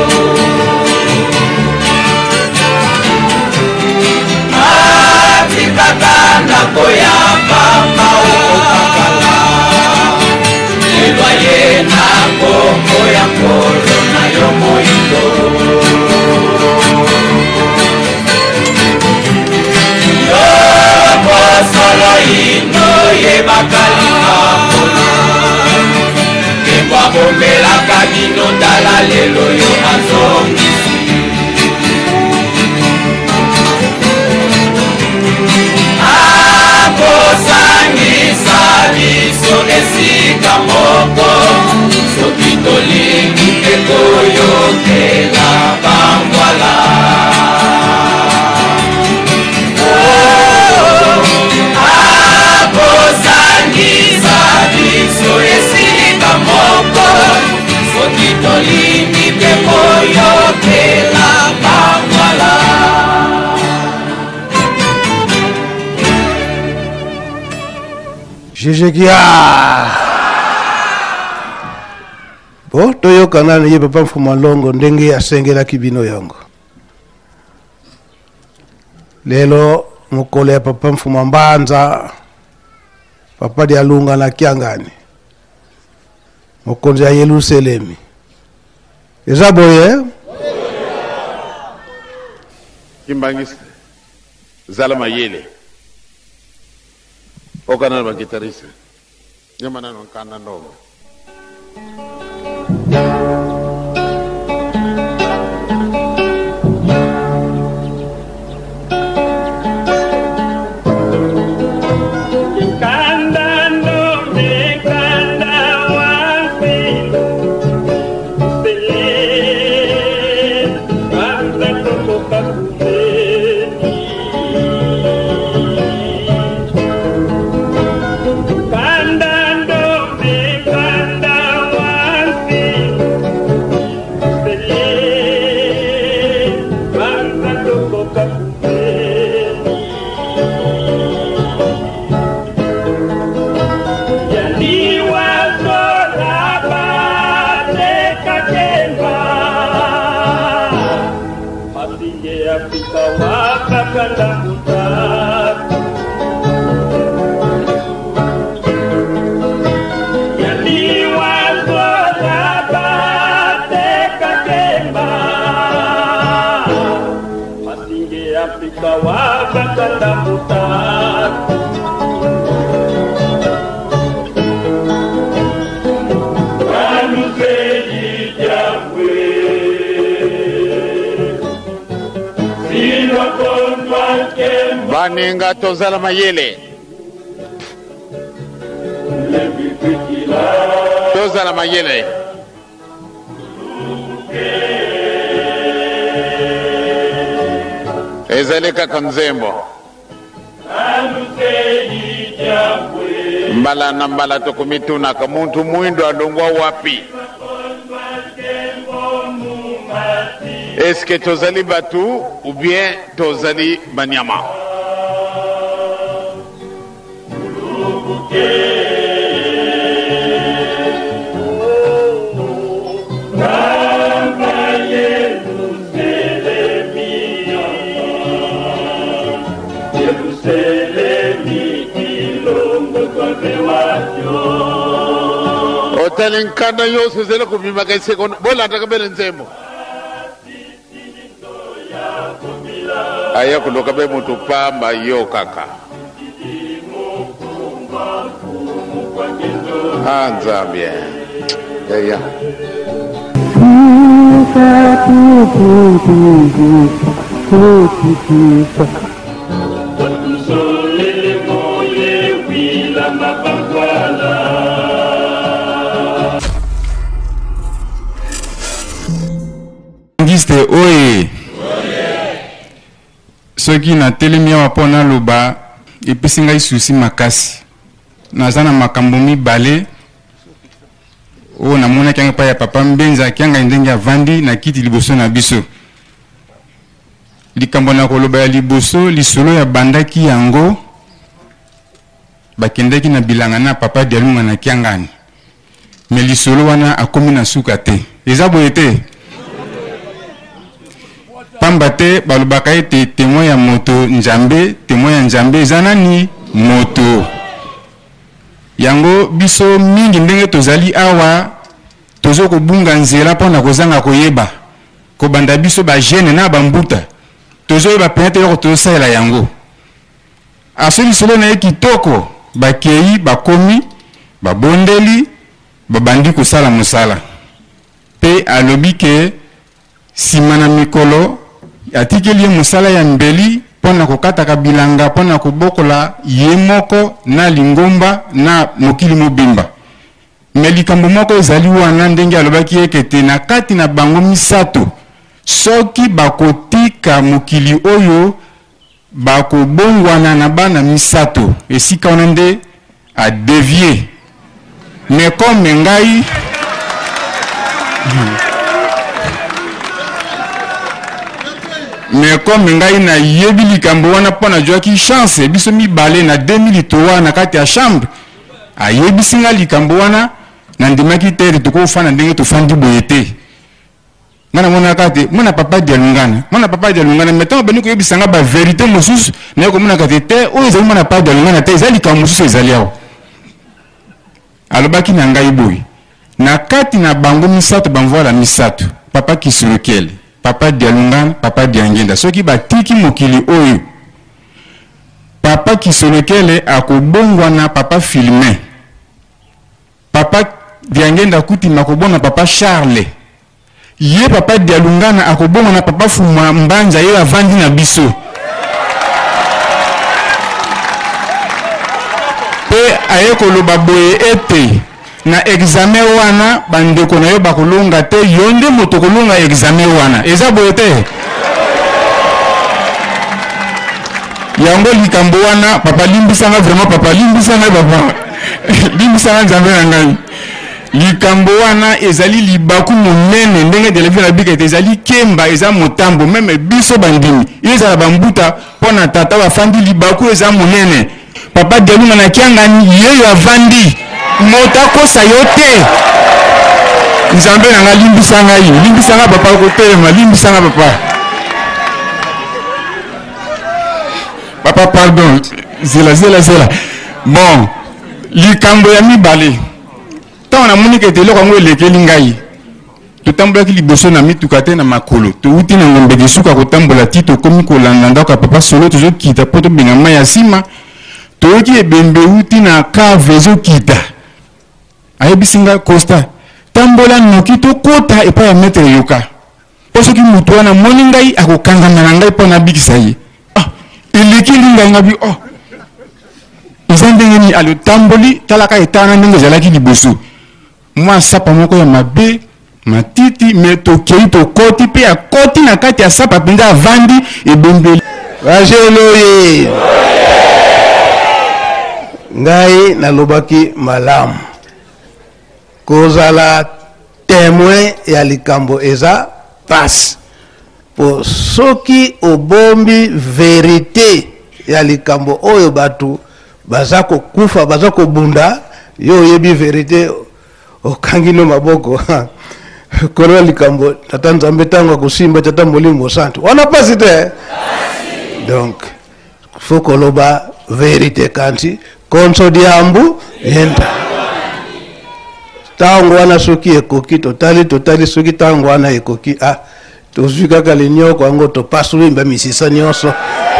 atikakanda koyamba maokakala elwaye na kongo ya kolo na yo moindo yo kosolo ino yebakalikakola ekwabomelaka bino ndala lelo yo azongisi akosangisa biso esika moko soki tolingi mpe toyokela bangwala akosangisa biso esika moko soki tolingi mpe toyokela bangwala. Jejekia bo toyokana ye papa mfuma longo ndenge asengelaki bino yango lelo mokolo ya papa mfuma mbanza papa di alunga na kiangani mokonzi ya Yerusalemi eza boye Kimbangis Zalama Yele Okana ba guitariste nyamana no kana ndogo Baninga to Zalama Yele tozala mayele ezali kaka nzembo mbala na mbala tokomitunaka muntu mwindo alongwa wapi eske tozali batu ou bien tozali banyama otali nkanda yose zele kubimaka isekono bolanda kabele nzembo aya kuloka be mutu pamba yo kaka anzambie yaya ngiste oye soki na telemi awa mpo naloba epesi ngai susi makasi naza na makambo mibale oyo namonaki yango epai ya papa mbenza akianga ndenge avandi na kiti liboso na biso likambo na koloba ya liboso lisolo ya bandaki yango bakendaki na bilanga na papa dialunga na kiangani me lisolo wana akomi na suka te eza boye te pamba te balobaka ete témoin ya moto nzambe témoin ya nzambe eza nani moto yango biso mingi ndenge tozali awa tozo kobunga nzela mpona kozanga koyeba kobanda biso bagene na bambuta tozoyeba pene te eloko tozosalela yango aso lisolo na ye kitoko bakei bakomi babondeli babandi kosala mosala mpe alobi ke nsima na mikolo atikeli ye mosala ya mbeli mpona kokataka bilanga mpona kobokola ye moko na lingomba na mokili mobimba me likambo moko ezali wana ndenge alobaki eke te na kati na bango misato soki bakotika mokili oyo bakobongwana na bana misato esika wana nde adevie me kome ngai me comme ngai na yebi likambo wana mpo nazwaki chance biso mibale na deux mille trois na kati ya chambre ayebisi nga likambo wana na ndimaki te ete tokofanda ndenge tofandi boye te nga namonaka te mwana papa dialungana mwana papa dialungana me ntango bani koyebisa nga baverité mosusu naye komonaka te te oyo ezali mwana papa dialungana te eza likambo mosusu ezali awa alobaki na ngai boye na kati na bango misato bamvoala misato papa Kisulukele papa Dialungana, papa Diangenda. Soki batiki mokili oyo. Papa Kisolekele akobongwa na papa Filme. Papa Diangenda kuti makobona papa Charles. Ye papa Dialungana akobongwa na papa Fuma Mbanja ye avandi na biso. Pe ayeko loba boye ete na examen wana bandeko na yo bakolonga te yonde moto kolonga examen wana eza boye te yango likambo wana papa limbisanga vraiment papa limbisanga papa limbisanga nzambe na ngai likambo wana ezali libaku monene ndenge television na bika ezali kemba eza motambo meme biso bandimi ezala bambuta pona tata bafandi libaku eza monene papa Dialunga na kiangani yeyo avandi mota kosa yo te nzambe na nga limbisanga yi limbisanga papa kotelema limbisanga papa papa pardon zela zela zela bon likambo ya mibale ntango namoni ete eloko yango elekeli ngai totambolaki liboso na mituka te na makolo touti na ngombelisuka kotambola ti tokomi kolanda ndako ya papa solo tozokita mpo tobenga mai ya nsima toyoki ebembe uti na cave ezokita ayebisi nga Costa tambola noki tokota epai ya maître yoka po soki mutu wana moni ngai akokangana na ngai mpo nabikisa ye ah elekeli ngai ngabi oh eza ndenge nini alotamboli talaka etana ndenge ezalaki liboso mwa sapa moko ya mabe matiti me tokei tokoti mpe akoti na kati ya sapa mpenza avandi ebembeli bajeloye ngai nalobaki malamu kozala témoin ya likambo eza pasi po soki obombi verité ya likambo oyo bato baza kokufa baza kobunda yo oyebi verité okangino maboko kono likambo tata nzambe ntango akosimba tata molimo santo wana pasi te donc faut koloba verité kanti konso diambu yenda ntango wana soki ekoki totali totali soki ntango wana ekoki ah tozwi kaka linyoko yango topasuli mba misisa nyonso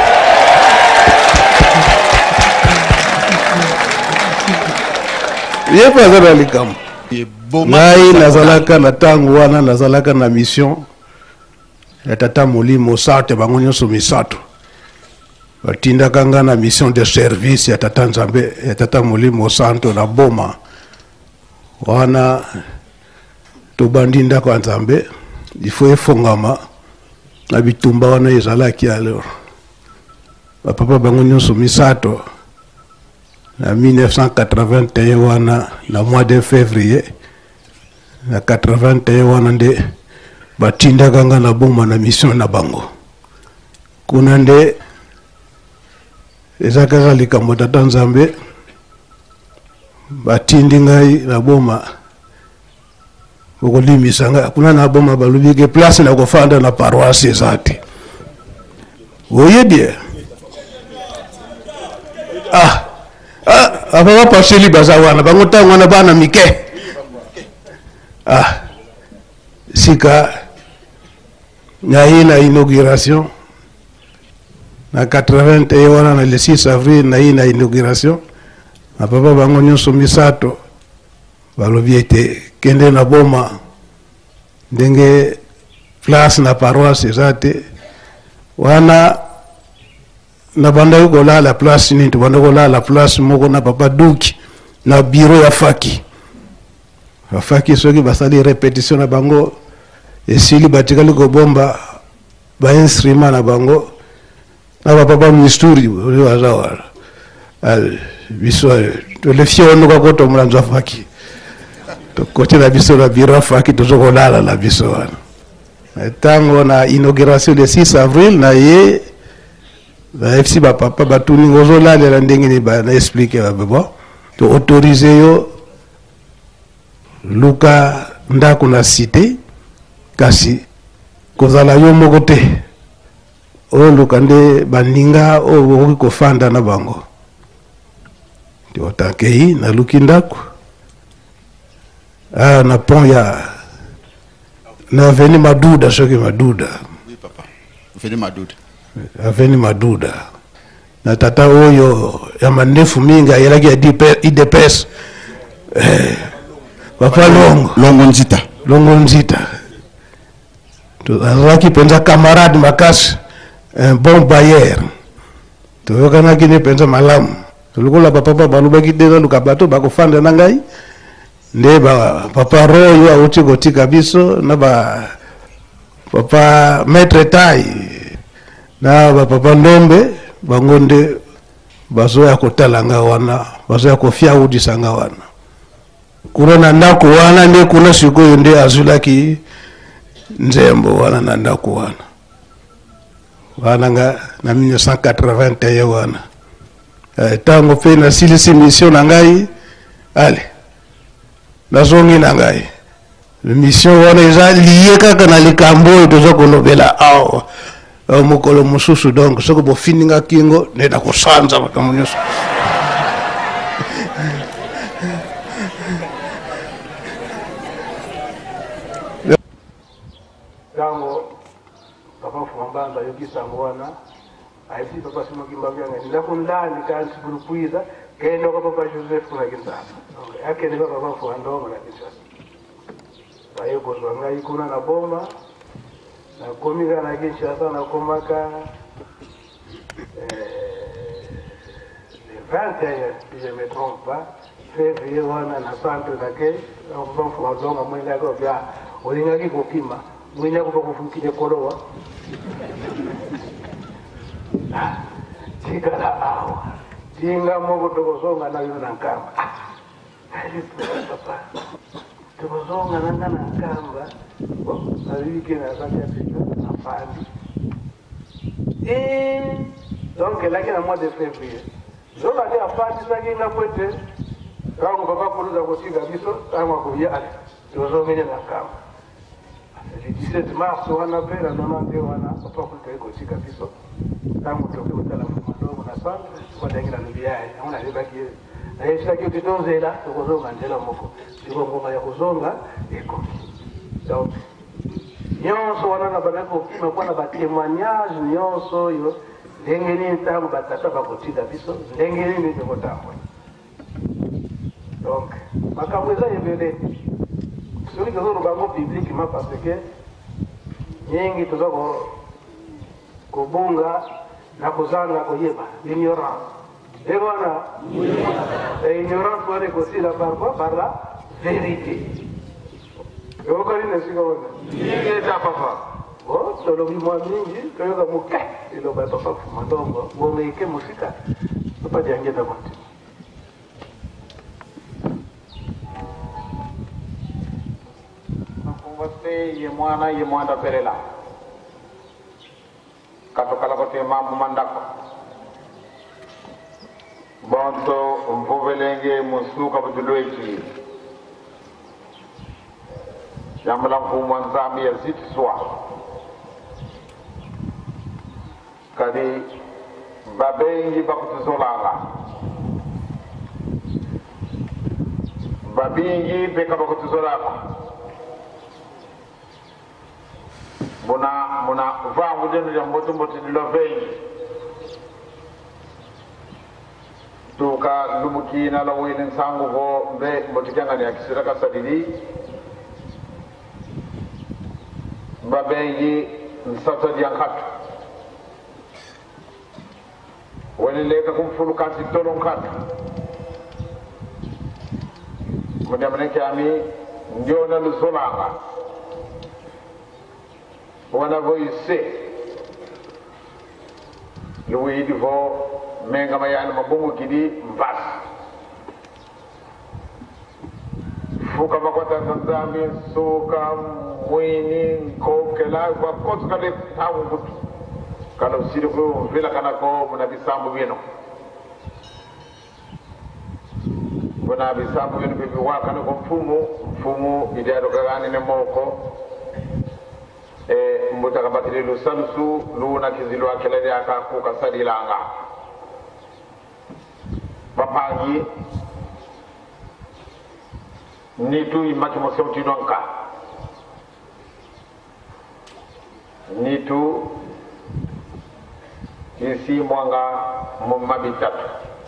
ye mpe aza na likambo ngai nazalaka na ntango wana nazalaka na mission ya tata molimo sarte bango nyonso misato batindaka nga na mission de service ya tata nzambe ya tata molimo santo na boma wana tobandi ndako ya nzambe ifo efongama na bitumba wana ezalaki alors bapapa bango nyonso misato na mille neuf cent quatre-vingt-un wana na mois de février na quatre-vingt-un wana nde batindaka nga na boma na mission na bango kuna nde eza kaka likambo tata nzambe batindi ngai na boma okolimisa ngai kuna na boma balobi ke place na kofanda na paroisse eza te oyebi ah ah ababa paseli baza wana bango ntango wana bana mike ah sika ngai na inauguration na quatre-vingt-un wana na le six avril na hii na inauguration na papa bango nyonso misato balobi ete kende na boma ndenge place na paroisse eza te wana na banda kolala place nini tobanda kolala place moko na papa duki na bureau ya faki afaki soki basali répétition na bango esili batikali kobomba ba instrument na bango na papa misturi waza wala al biso to le fiono kwa koto mlanzo faki to kote na biso na bureau faki to zokolala la biso wana tango na inauguration le six avril na ye ba F C ba papa batuni ngozolala la ndenge ni ba na expliquer ba bon to autoriser yo luka ndako na cité kasi kozala yo moko te o luka nde baninga o oki kofanda na bango ti otakei na luki ndako ah na pont ya na veni maduda soki maduda oui papa veni maduda aveni maduda na tata oyo ya mandefu mingi ayelaki ya I D P S eh, papa longo longo nzita longo nzita to azaki penza camarade makasi un bon bailleur to yokana kini penza malamu to lukola papa balubaki deza luka bato bakofanda na ngai nde ba papa royo auti kotika biso na ba papa maître tai na ba papa ndombe bango nde bazoya kotalanga wana bazoya kofia udisa nga wana kuna na ndako wana nde kuna sikoyo nde azulaki nzembo wana na ndako wana wana nga na mille neuf cent quatre-vingt-un wana tango pe na silisi mission na ngai ale nazongi na ngai mission wana eza liye kaka na likambo tozo kolobela awa mokolo mususu donc soko bofininga kingo nenda kosanza makambo nyonso tango papa fambanda yokisango wana aisi papa simokimba byanga nda kundani kansi bulupuiza kendo kwa papa Joseph kuna kinzapa akende papa fandongo na kinzapa bayo kozwanga ikuna na bomba na komika na Kinshasa na komaka eh, le vingt et un, si je ne me trompe pas, février, on a un centre d'accueil, on va faire un don à moi, d'accord, bien, on est allé au Kima, on est allé au Kima, Koloa. Ah, tika la awa, tinga mogo tokosonga na yuna nkamba. Ah, kali papa, tokosonga na ngana nkamba, na wiki na kati ya pika, na fandi. Et donc, là, il y a le mois de février. Je vais aller à Fadi, ça qui est la pointe. Quand on va pour nous avoir aussi la mission, quand on va y aller, je vais emmener la cam. Le dix-sept mars, on a fait la nonante, on a pas pour te aussi la mission. Quand on te fait la formation, on a pas, on a gagné la nouvelle, on a débarqué. Et c'est ça qui est dans là, on va manger la moko. Tu vas manger la kosonga, et comme. Donc, nyonso wana na bana ko kima kwa na ba témoignage nyonso yo ndenge ni ntango batata bakotika biso ndenge ni ndio kotangwa. Donc makambo eza ebele soki tozolo bango publiquement parce que nyingi tozako kobunga na kozanga koyeba ignorance et voilà ignorance wana ekosila par quoi par la vérité. Yokali na sika wana. Yeye ta papa. Oh, tolo bi mwa mingi, toyoka muke. Ilo ba papa fuma ndongo, ngome ike musika. Papa jange ta konti. Nakumwase ye mwana ye mwana perela. Katokala kote mamu mandako. Bonto mvovelenge musuka butulweki. Yambala mfumo nzambi ya ziti swa kadi babengi bakutuzolanga babingi beka bakutuzolanga muna muna vangu denu ya mboto mboto nilovengi tuka lumukina la wele nsangu vo mbe mboto kyangani ya kisiraka sadidi babengi nsata diankatu wani leka kumfulu kasi tolo nkatu mudamane ami ndiona luzolanga wana voise luwidi vo menga mayani mabungu kidi mbasi fuka makwata nzambi suka mwini kokela kwa kotu kale tawu butu kala usiri ko vela kana ko muna bisambu bino muna bisambu bino bibi waka no mfumu mfumu idaro gani ne moko e mbuta kabatili lusansu luna kizilu akelele akakuka sadilanga papangi nitu imaki mosauti nonka nitu isi mwanga mumabitatu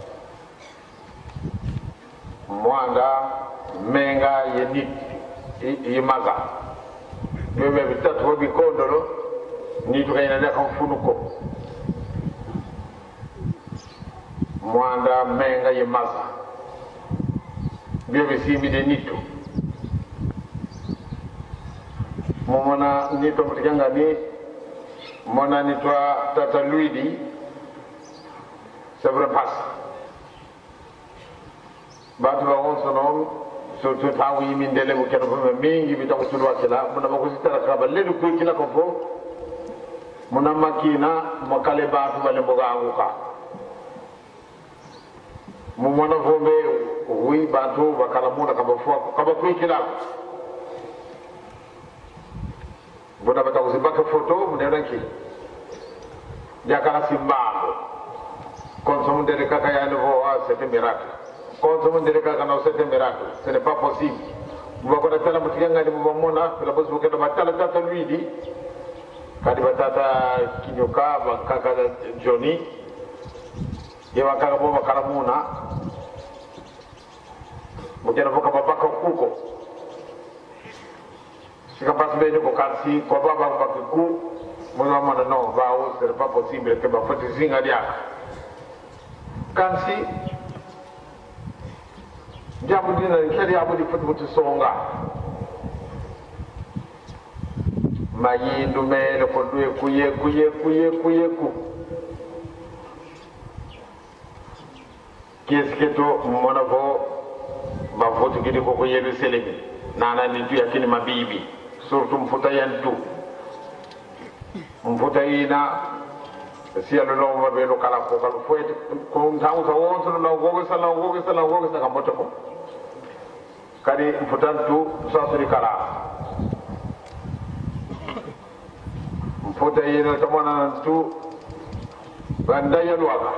mwanga menga yenit imaga bebe bitatu ho bikondolo nitu kayina ndaka mfunuko mwanga menga yemaga bebe simi de nitu momona nito mutikanga ni mona nitwa tata Luidi sebra pas batu ba wonso non so to tawi min dele ko keno ko mingi bi taw sulwa kala mona ba ko sitara ka ba ledu ko kila ko fo mona makina makale batu bale boga anguka mo mona vombe wi batu bakala mona ka ba fo ka ba ko kila bona bata uzibaka foto muneranki yakala simbango consomme de kaka ya nouveau ah c'est un miracle consomme de kaka non c'est un miracle ce n'est pas possible vous ko tala mutiganga ni mumona la bosu ko batala tata Luidi kadi batata kinyoka bakaka Johnny ye bakaka bo bakala muna mujana boka babaka kuko sika pas bene ko kansi ko baba bakiku mwana mwana no vao c'est pas possible que ba foti zinga dia kansi jabu dina kedi abu di futu songa mayi ndumele ko duye kuye kuye kuye kuye ku kesketo mona ko ba fotu gidi ko ko yedu selemi nana ni tu yakini mabibi surtout mfuta yantu mfuta ina siya lo mo be lo kala ko kala foet ko taw taw on so lo gogo sala gogo sala gogo sala moto ko kadi mfutantu sa suri kala mfuta ina tamana tu banda ya lo aka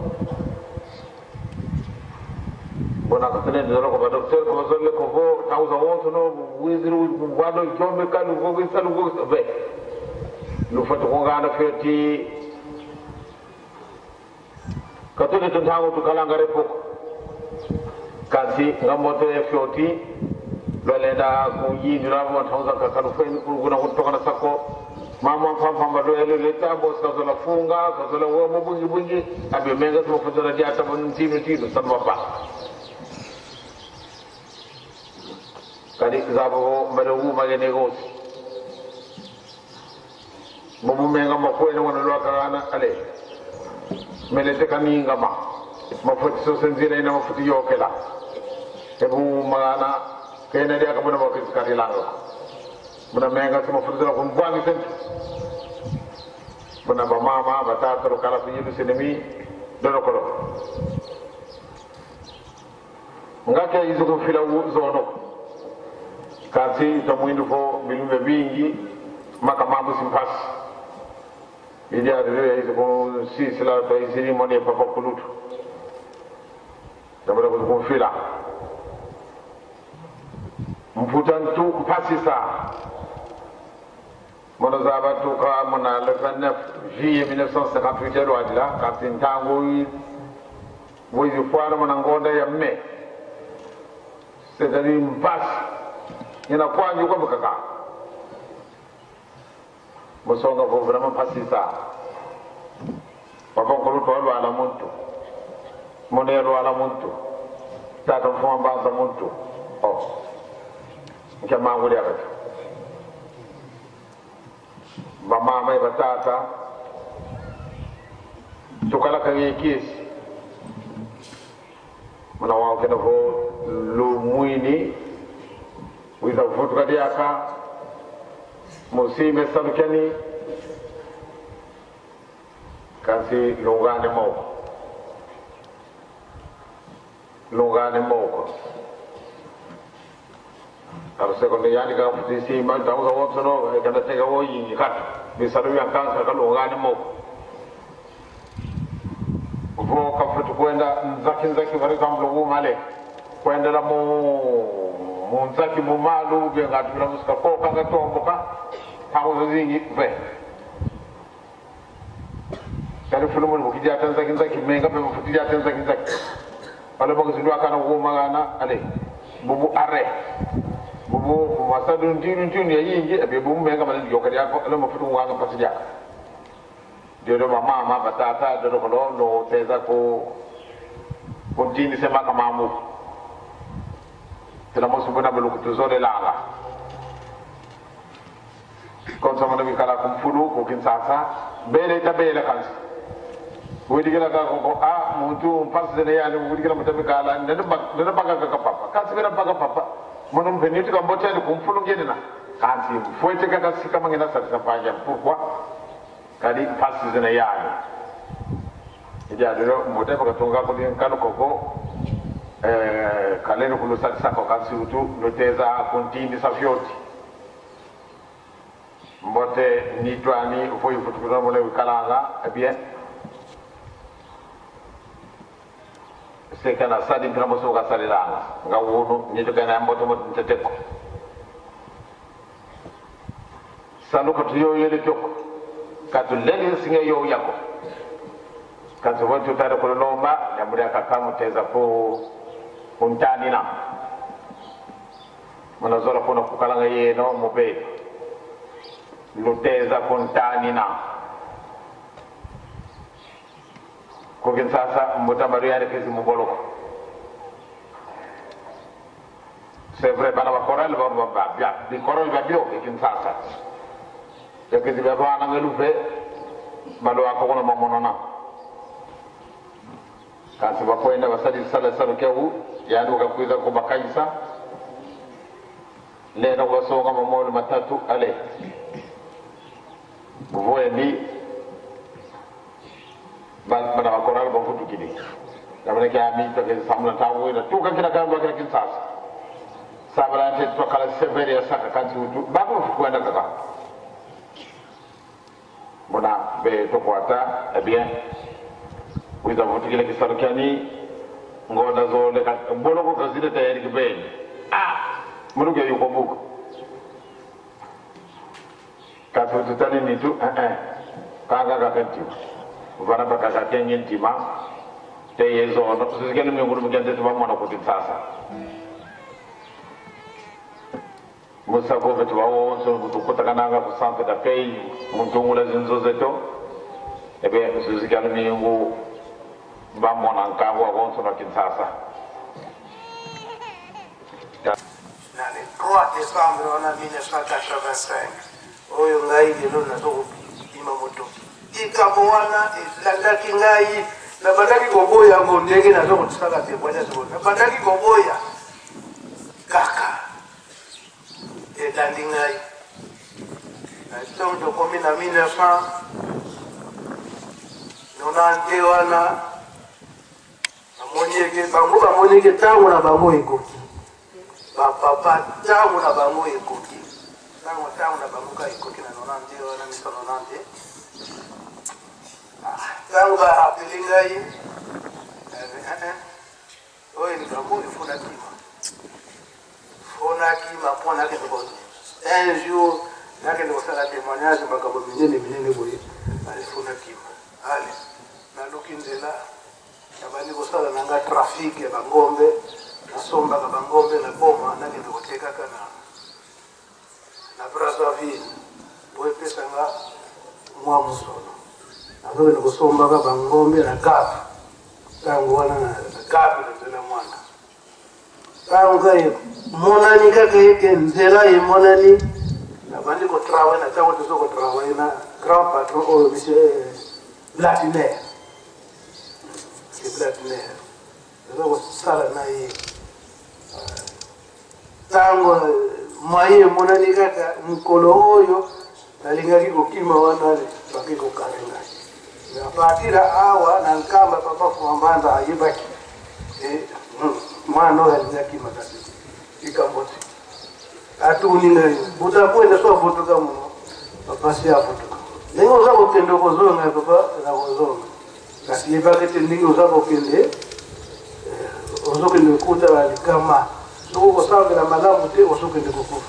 bona ka tele de ko ba docteur ko so le ko vo taw taw on so no wiziru wado jombe kanu gogo sala gogo be lu fatu ko ngana feti katune tuntango tukalangare poko kasi ngamoto ya fioti lolenda ko yinira mo tawza ka kanu fen ko guna ko tokana sako mama fam fam do ele leta bo ska zola funga ka zola wo mo bungi bungi abe menga so ko zola diata bon tinu tinu sabba ba kadi zabo mbele wu mage negos mo mo menga mo ko ene wona lo ka ana ale melete kami ngama mafuti so senzira ina mafuti yokela ebu magana kena dia kabuna mo kiskari lango buna menga sama mafuti so ko bwangi sen buna ba mama bata tro kala fi yidu senemi dono ko ngaka izo ko fila zono kasi tamuindu fo bilumbe bingi maka mabu simpas il y a des gens qui sont là, ils sont là, papa Koulout. D'abord, vous avez fait là. Vous pouvez tout passer ça. Mon azaba tout cas, mon le vingt-neuf juillet mille neuf cent cinquante-huit, là, quand il y a un vous y foire mon angonda ya mai. C'est-à-dire une passe. Il y en a quoi, il y a quoi, kaka. Mosonga faut vraiment passer ça. Papa Koulout lo ala muntu. Mone lo ala muntu. Tata fo mbasa muntu. Oh. Kama nguli akati. Ba mama ba tata. Tukala ka yekisi. Mona wa kena fo lo muini. Wiza futu kadiaka. Musime samkeni kasi lungane moko lungane moko aro sekondo yani ka futi si ma tawo ko wono kana tega wo yi kat bi saru ya kan ka lungane moko vo ka futu kwenda nzaki nzaki par exemple wo male kwenda la mo mo nzaki mo malu be ngatu la muska ko ka ga tomboka tawo zingi be kali fulumu ko kidia tan zaki zaki menga be futi dia tan zaki zaki wala bogo zulu akana wo magana ale bubu are bubu masadu ndinu ndinu ya yingi be bubu menga mali yokari ko ala mo futu wanga patija de do mama ma batata de do ko no teza ko kontini sema kama mu tena mo subona belu ko tuzole lala kon sama nabi kala kum fulu ko kin sasa bele ta bele kansi wodi gala ka ko a mutu pas de ya ni wodi gala mutabe kala ne de bak de baka ka papa kansi bena baka papa monom beniti ka mbote kum fulu ngena kansi foite ka kasi kama ngena sa sa panja pourquoi kadi pas de ya ni ida de mbote ka tonga ko din kanu ko ko eh kaleno ko sa sa ko kansi utu no teza kontini sa fioti mbote ni twani foi futu ko mo le kalanga e bien c'est kana sadi dramo so ka sadi la nga wono ni to kana mboto mo tete ko salu ko to yo yele to ka to lele singa yo yako ka to wonto tare ko lomba ya muri aka kamu teza po untani na mona zora ko no kalanga yeno mo be luteza kontani na kokin sasa mutamaru yare kesi muboloko c'est vrai bana ba koral ba ba ba di koral ba bio kokin sasa ya kesi ba bana ngelu fe malo akoko na mamonona kasi ba kwenda basadi sala sala kewu yani ukakuiza ko bakaisa lena wasonga mamolo matatu ale voeni bana ba koral ba futu kidi damane ke ami to ke samna tawo ina to kan kina kan ba kin sasa sabara te to kala severe saka kan tu ba ko kwenda kaka bona be to kwata eh bien wiza futu kile kisarukani ngoda zo le ka bono ko kasida tayari ke be ah muruge yuko buku kaso tutani ni tu eh eh kaga ka kanti vana baka ka kenyin tima te yezo no tusikeni mnguru mgende tuba mwana ko sasa musa ko betu bawo so kutukuta kananga ku sanfe da pay mungungula zinzo zeto ebe tusikeni mngu ba mwana nkawa ko so na sasa le trois décembre on a mille neuf cent quatre-vingt-cinq oyo ngai lelo nazo ima moto ikamoana landaki ngai na bandaki koboya ngo ndenge nazo kotisaka te bwana zo na bandaki koboya kaka e landi ngai na tondo komi na mille neuf cent nonante wana amonieke bango bamonieke tango na bango ekoki papa tango na bango ekoki tango tango na bango ka ekoki na nonante wana miso nonante tango ba rapeli ngai oyo ni bango ifuna kima fona kima pona ke ko un jour nakende kosala témoignage makambo minene minene boye alifuna kima ale naluki nzela yabandi kosala nanga trafic ya bangombe nasombaka bangombe na boma nakende kotekaka na na Brazzaville boye pesanga mwa musolo nazokende kosombaka bangombe na gapi tango wana na gapi nzela mwana tango kaye monani kaka yeke nzela ye monani nabandi kotravaille na tango tozo kotravaille na grand patron oyo monsieur Blatiner Blatiner nazo kosala na ye tango mwaye monani kaka mukolo oyo nalingaki kokima wana le baki kokalenga a partir awa na nkamba papa fuambanza ayebaki mwana oyo alingaki makasi ikamboti atuni ngai buta kwenda so fotoka muno papa si afotoka ndenge oza kokende kozonga papa na kozonga kasi yebaki te ndenge oza kokende ozokende kuta balikama soko kosambela malamu te ozokende kokufa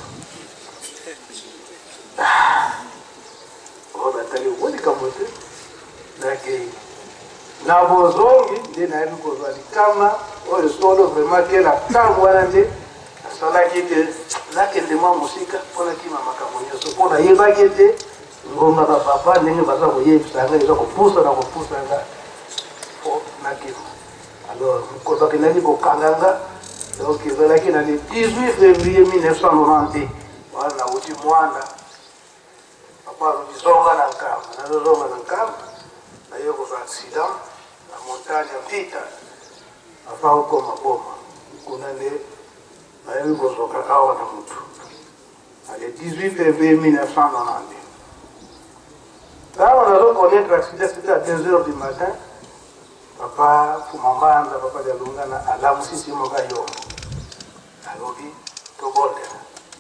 oyo batali okolikambo te nakei na bozongi nde nayebi kozwa likama oyo solo vraiment ke na ntango wana nde nasalaki te nakende mwa mosika mpona kima makambo nyonso mpo nayebaki ete ngonga bapapa ndenge baza koyebisanga eza kopusa na kopusanga po nakima alors bakendaki kokanganga donc ezalaki na le dix-huit février mille neuf cent quatre-vingt-dix wana nauti mwanda papa azokizonga na nkamba nazozonga na nkamba naye kozwa accident na montagne ya mpita afa okoma boma kuna nde nayebi kozoka awa na mutu le dix-huit février mille neuf cent quatre-vingt-dix ntango nazokonaître accident c'était à deux heures du matin papa Fumambanza papa Jalungana alamusisi moka yombo alobi tobondela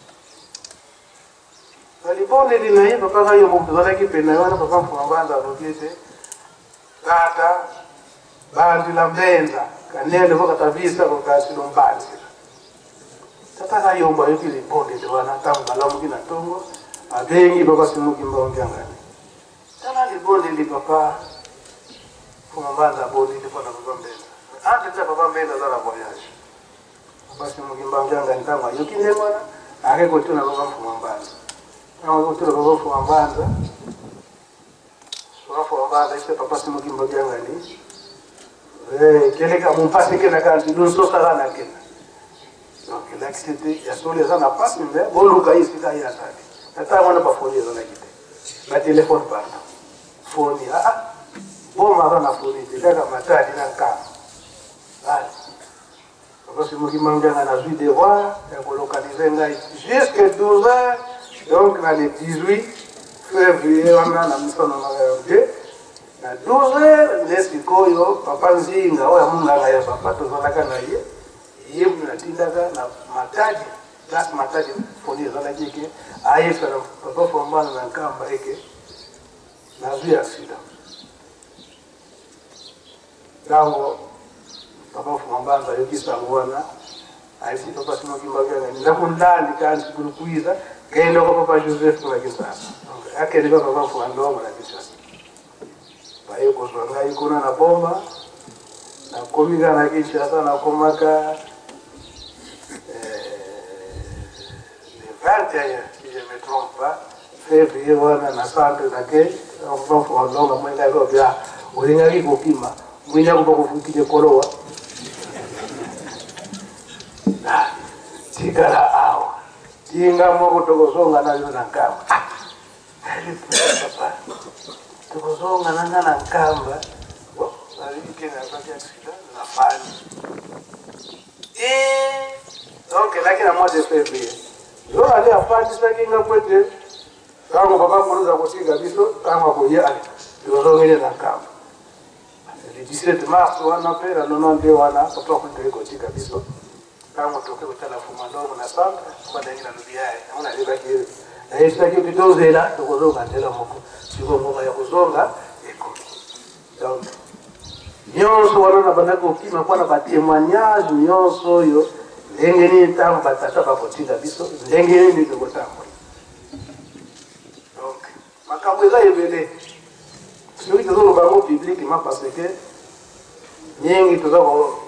alibondeli na ye papa ka yombo tozalaki pene wana papa Fumambanza alobi ete tata bandila mbenza kanene vokatavisa kokasilo mbanzila tata ka yombo ayoki libondeli wana ntango balamuki na ntongo abengi papa simuki mbaongiangani tala libondeli papa Fumambanza bondeli mpona papa mbenza ante tita papa mbenza aza na voyage papa simuki mbaongiangani ntango ayoki nde wana ake kotuna papa Fumambanza ntango kotuna papa Fumambanza papa Fumambanza ise papa simuki mbaongiangani Quel est mon passé qui n'a qu'à dire nous sommes là na quel. Donc là c'était il y a sur les gens n'a pas mais bon le cas ici là il y a ça. Attends on n'a pas fourni dans la guide. La téléphone pardon. Fourni ah bon ma na fourni déjà la matadi na ka. Ah. Parce que moi qui m'en viens à la vie de voir, on localisé jusqu'à douze heures, donc dans les dix-huit février on a la mission on a à douze heures, l'espico yo, papa nzinga, oya munga ya papa tozalaka na ye, ye muna tindaka na matadi, das matadi foni zala kike, aye fera papa fombana na kamba eke, na zui accident. Dango, papa fombana yo kisangwana, aye si papa sino kimbagana, ndakundali kanti kulukuiza, kaenda kwa papa Joseph kwa kisasa. Akele papa fombana na kisasa. Bayo kozwanga ikuna na bomba na komika na Kinshasa na komaka le vingt et un si je ne me trompe pas février wana na centre na ke on va faire longa mwenda ko bia ulinga ki kopima mwina ko kufikije kolowa na tigara awa tinga moko tokosonga na yo na kama papa tokosonga nanga na nkamba alike na baki accident na fani et donc là qui la mois de février yo allé à fani ça qui nga kwete tango papa kuluza kutinga biso tango akoya ale tokosonga na nkamba le dix-sept mars wana pe la nonante wana papa kutinga kutinga biso tango toke kutala fuma ndogo na centre kwa ndengina lubiaye ona libaki na yesa ki tutozela tokozonga tela moko siko ngoma ya kuzonga eko donc nyonso wana na banako kima kwa na batémoignage nyonso yo ndenge ni ntango batata bakotinga biso ndenge ni tokotambola donc makambo eza ebele soki tozoloba bango publiquement parce que nyingi toza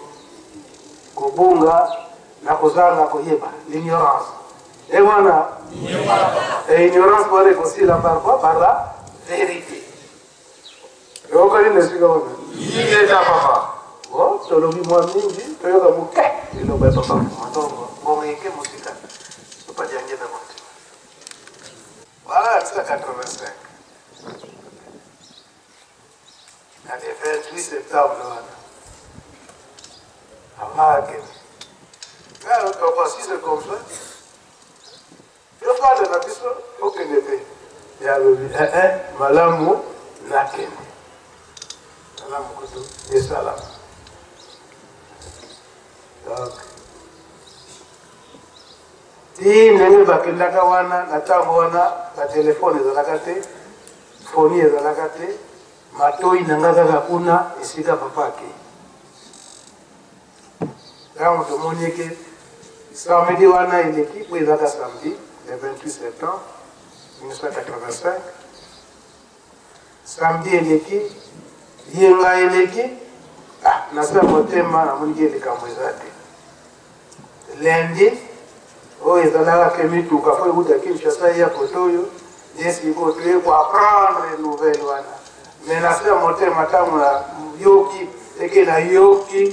kobunga na kozanga koyeba l'ignorance et voilà et ignorance peut être aussi là par quoi par la vérité. Et on connaît les choses comme ça. Il est là, papa. Bon, tu l'as vu moi, mingi, tu l'as vu qu'est. Il l'as vu papa. Attends, bon, mais qu'est-ce que c'est? Je ne peux pas dire qu'il y a de monde. Voilà, c'est quatre-vingt-cinq. Le vingt-huit septembre, à Mague. Alors, papa, si c'est comme ça, je parle de la question, aucun effet. Il y a le un, malamu, naken. Salam kutu, et salam. Donc, si nenge bakendaka wana, na tango wana, la téléphone ezalaka te, foni ezalaka te, matoi nanga kaka kuna, esika papa ke. Tango tomoni ke, samedi wana eleki, po ezalaka samedi, le vingt-huit septembre mille neuf cent quatre-vingt-cinq. Samedi eleki, yenga eleki, ah, nasa motema na moniki elikambo eza te. Lundi, oyo ezalaka ke mituka po ekuta Kinshasa ya koto oyo, esiko toye ko apprendre nouvelle wana. Mais nasa motema tango na yoki, eke na yoki,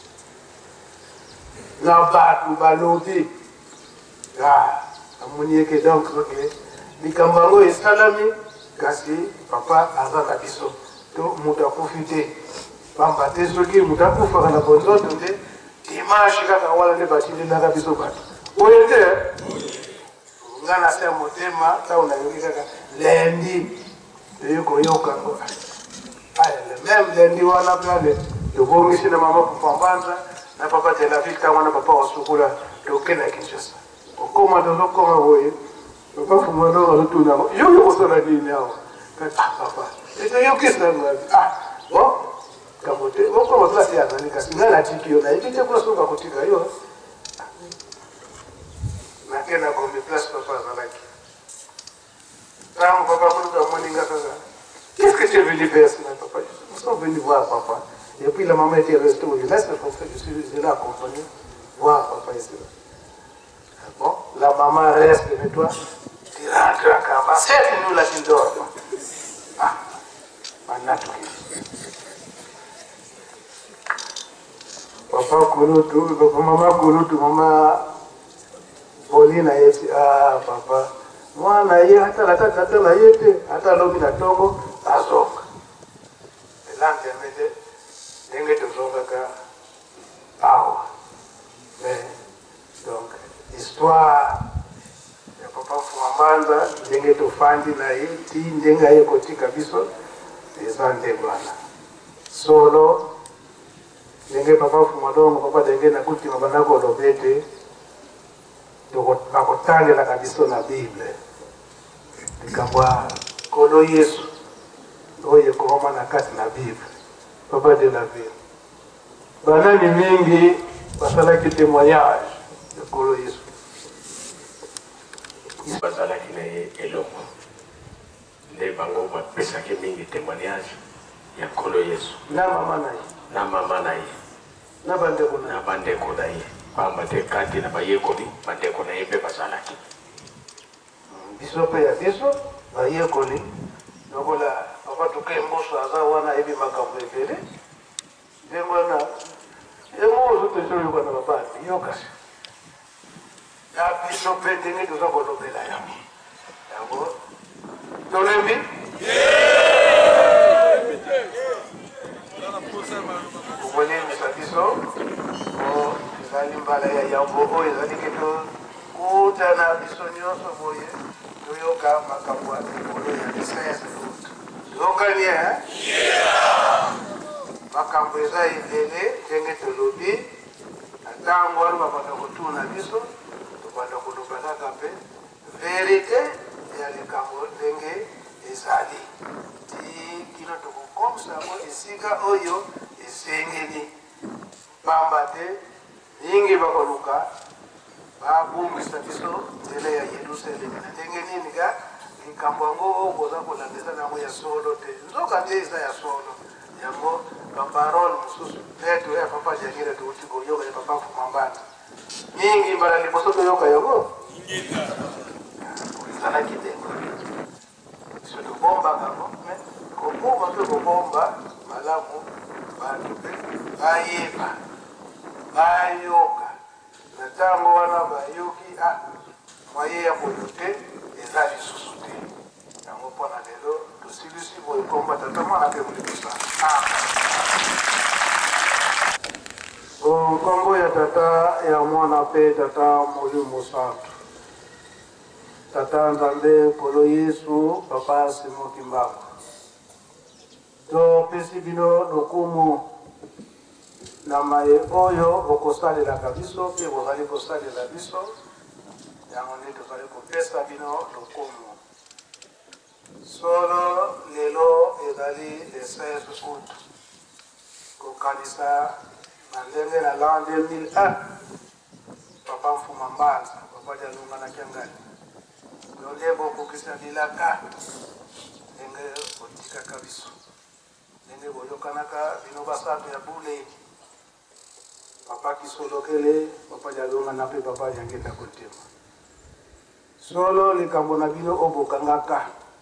na batu balobi. Ah, amoni eke donc ok. Likambango esalami kasi papa aza na biso to mutu akufi te pamba te soki mutu akufaka na bonzoto te dimanche kaka wana nde batindelaka biso bato oyo te nga na se motema ntango nayoki kaka lendi toye koyoka ngo même lendi wana plane tobongisi na mama kupambanza na papa de la ville ntango wana papa wasukula tokende na Kinshasa okoma tozokoma boye papa fumano alotuna yo yo kosala nini awa ah papa eto yo kisa ngani ah bon kamote bon koma place ya nani kasi ngala tikio na ikite kuna soka kotika yo na kena kombe place papa zalaki tango papa kuna moninga sasa qu'est-ce que tu es venu faire ça papa nous sommes venus voir papa et puis la maman était restée au laisse le frère je suis là accompagné voir papa ici. Bon, la maman reste avec toi. Tu rentres à Kamba. C'est nous la qui dort. Ah, on a tout. papa Kulutu, papa mama Kulutu, mama Paulina yeti, ah papa. Mwana ye hata la tata tata la yete, hata lobi na tongo, azoka. Elante mede, denge tozonga ka awa. Mais, donc, histoire, ya papa Fuambanza, denge tofandi na ye, ti ndenga ye koti kabiso, ezande bwana. Solo, denge papa Fumadongo, papa denge na kuti mabanako lobete, bakotangela kabiso na Bible. Likambwa kolo Yesu, oye kuhoma na kati na Bible. Papa de la ville. Banani mingi, basalaki témoignage de kolo Yesu. Basalaki na ye eloko. Nde bango bapesaki mingi témoignage ya kolo Yesu. Na mama na ye. Na mama na ye. Na bandeko na ye. Na bandeko na ye. Pamba te kati na bayekoli, bandeko na ye pe basalaki. Biso pe ya biso, bayekoli. Nokola, papa tuke mboso aza wana ebi makambo ebele. Dengwana, emozo tesoro kwa na babati, yokasi. Ya biso pe ndenge toza kolobela yango. Yango, tolembi? Kumwene misa biso, o ezali mbala ya yambo oyo ezali keto kutana biso nyonso boye toyoka makambo ya likolo ya lisaya tozokani e makambo eza ebele ndenge tolobi na ntango wana babanda kotuna biso tobanda koloba kaka mpe verite ya likambo ndenge ezali ti kino tokokomisa yango esika oyo esengeli pamba te mingi bakoluka babumbisa biso nzela ya Yerusalemu na ndenge nini ka likambo yango okoza kolandisa nango ya solo te nzoka te eza ya solo yango baparole mosusu peto ya papa jangire touti koyoka ya papa Fuambanza mingi mbala liboso toyoka yango ezalaki ndengo biso tobombaka yango kobomba mpe kobomba malamu bantu mpe bayeba bayoka na ntango wana bayoki ah mwaye ya boyo te eza lisusu te yango mpona lelo tosilisi boye komba tata mwana mpe molikusa nkombo ya tata ya mwana mpe tata Molimo Santu tata Nzambe kolo Yesu papa Simoki Mbango topesi bino lokumu na maye oyo bokosalelaka biso mpe bozali kosalela biso yango nde tozali kopesa bino lokumu solo lelo ezali le seize août kokanisa na ndenge na l'an deux mille un papa Fuambanza papa jalunganaki ngai yo nde bokokisa bilaka ndenge botikaka biso ndenge boyokanaka bino basato ya bule papa Kisolokele papa jalungana mpe papa Yangeta Kotema solo likambo na bino obokangaka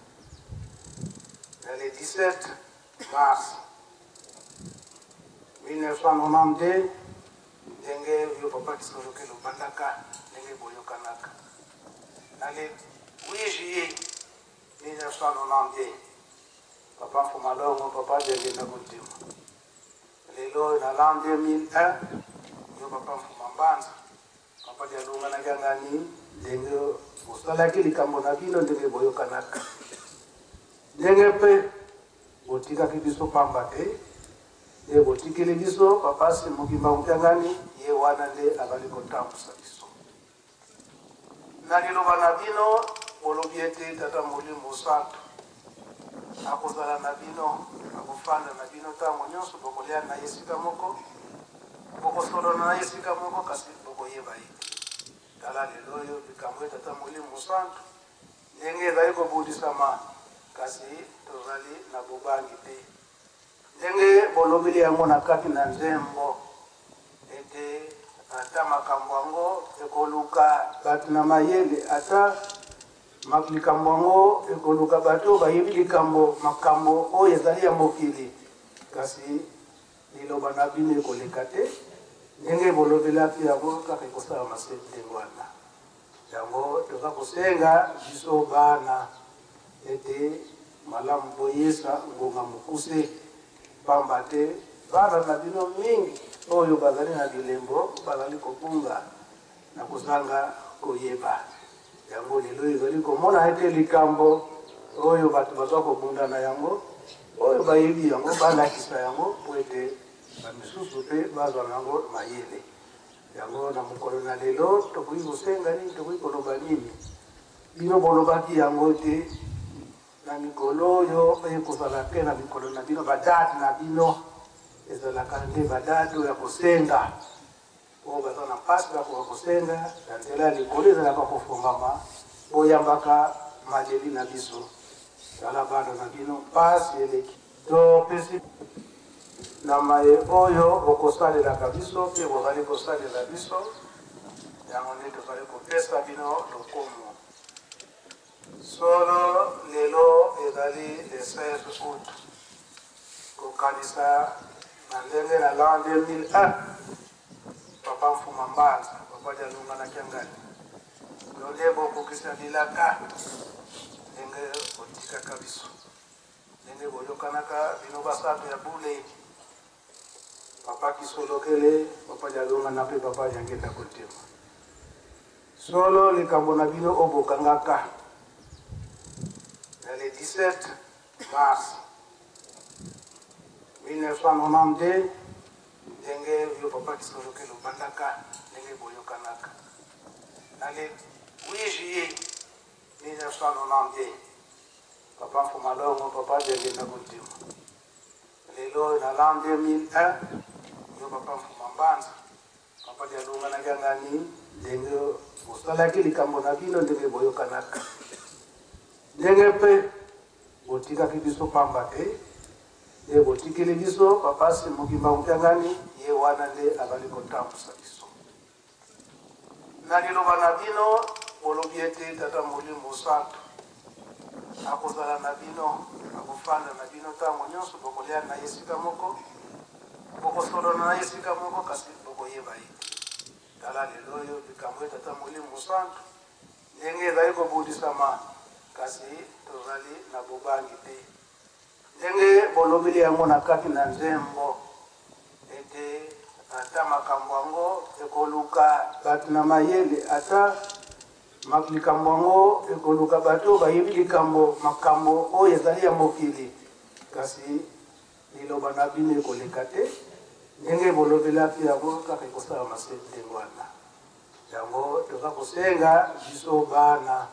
le dix-sept mars mille neuf cent quatre-vingt-deux ndenge yo papa Kisolokele obandaka ndenge boyokanaka na le huit juillet mille neuf cent quatre-vingt-deux papa Fumalongo papa Yangeta Kotema lelo na l'an deux mille un yo papa Fuambanza papa jalunganaki ngani ndenge bosalaki likambo na bino ndenge boyokanaka ndenge mpe botikaki biso pamba te nde botikeli biso papa Simoki Mbango ngani ye wana nde azali kotambusa biso na liloba na bino bolobi ete tata Molimo Santu akozala na bino akofanda na bino ntango nyonso bokolia na ye esika moko bokosolona na ye esika moko kasi bokoyeba ye tala lelo oyo likambo ya tata Molimo Santu ndenge ezali kobudisama kasi tozali na bobangi te ndenge bolobeli yango na kati na nzembo ete ata makambo yango ekoluka bato na mayele ata likambo yango ekoluka bato bayebi likambo makambo oyo ezali ya mokili kasi liloba na bino ekoleka te ndenge bolobelaki yango kaka ekosala masete ndenge wana yango toza kosenga biso bana ete malamu boyesa ngonga mokuse pamba te bana na bino mingi oyo bazali na bilembo bazali kobunga na kozanga koyeba yango lelo ezali komona ete likambo oyo bato bazwa kobunda na yango oyo bayebi yango balakisa yango po ete bamisusu mpe bazwa na yango mayele yango na mokolo na lelo tokoki kosenga nini tokoki koloba nini bino bolobaki yango te na mikolo oyo ekozala te na mikolo na bino badate na bino ezalaka nde badate oyo ya kosenga oyo baza na mpasi bakoka kosenga na nzela ya likolo ezalaka kofungama boyambaka maleli na biso tala bana na bino mpasi eleki topesi na maye oyo bokosalelaka biso mpe bozali kosalela biso yango nde tozali kopesa bino lokomo solo lelo ezali le seize août kokanisa na ndenge na l'an deux mille un papa mfuma mbanza papa jalunga na kiangani lo nde bokokisa bilaka ndenge botikaka biso ndenge boyokanaka bino basato ya bule papa kisolokele papa jalunga na mpe papa yangeta kotema solo likambo na bino oyo bokangaka le dix-sept mars mille neuf cent quatre-vingt-deux ndenge yo papa kisolokele obandaka ndenge boyokanaka na le huit juillet mille neuf cent quatre-vingt-deux papa mfuma longo papa jangenda kotima lelo na l'an deux mille un yo papa mfuma mbanza papa jalunga na kiangani ndenge bosalaki likambo na bino ndenge boyokanaka ndenge mpe botikaki biso pamba te nde botikeli biso papa simukimba mkiangani ye wana nde azali kotambusa biso na liloba na bino bolobi ete tata molimo santo akozala na bino akofanda na bino ntango nyonso bokolia na ye esika moko bokosolona na ye esika moko kasi bokoyeba ye tala lelo oyo likambo tata molimo santo ndenge ezali kobudisama kasi tozali na bobangi te ndenge bolobeli yango na kati na nzembo ete ata makambo yango ekoluka bato na mayele ata likambo yango ekoluka bato bayebi likambo makambo oyo ezali ya mokili kasi liloba na bino ekoleka te ndenge bolobelaki yango kaka ekosala masete ndenge wana yango toza kosenga biso bana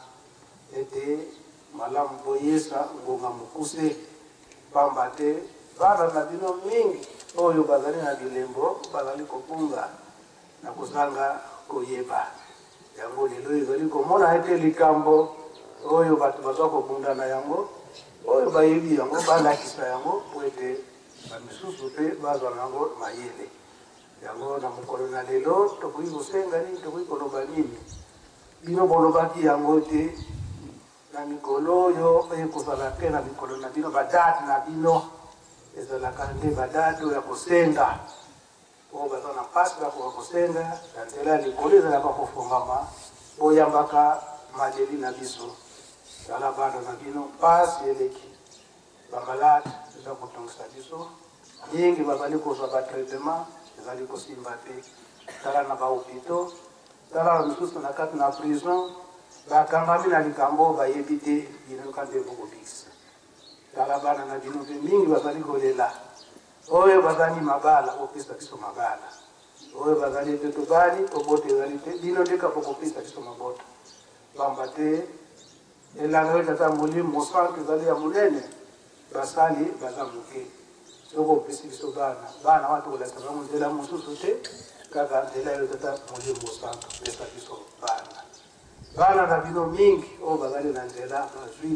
ete malamu boyesa ngonga mokuse pamba te bana na bino mingi oyo bazali na bilembo bazali kobunga na kozanga koyeba yango lelo ezali komona ete likambo oyo bato bazwa kobunda na yango oyo bayebi yango balakisa yango po ete bamisusu mpe bazwa na yango mayele yango na mokolo na lelo tokoki kosenga nini tokoki koloba nini bino bolobaki yango te na mikolo oyo ekozala te na mikolo na bino badate na bino ezalaka nde badate oyo ya kosenga oyo baza na mpasi bakoka kosenga na nzela ya likolo ezalaka kofungama boyambaka maleli na biso tala bana na bino mpasi eleki bamalade eza kotongisa biso mingi bazali kozwa batraitement ezali kosimba te tala na bahopito tala na misusu na kati na prison bakangami na likambo bayebi te bino kande bokobikisa tala bana na bino mpe mingi bazali kolela oyo bazali mabala kopesa biso mabala oyo bazali te tobali toboto ezali te bino ndeka bokopesa biso mabota pamba te elanga oyo tata molimo mosantu ezali ya monene basali baza moke soko opesi biso bana bana wana tokolakisa bango nzela mosusu te kaka nzela oyo tata molimo mosantu pesa biso bana bana na bino mingi oyo bazali na nzela bazwi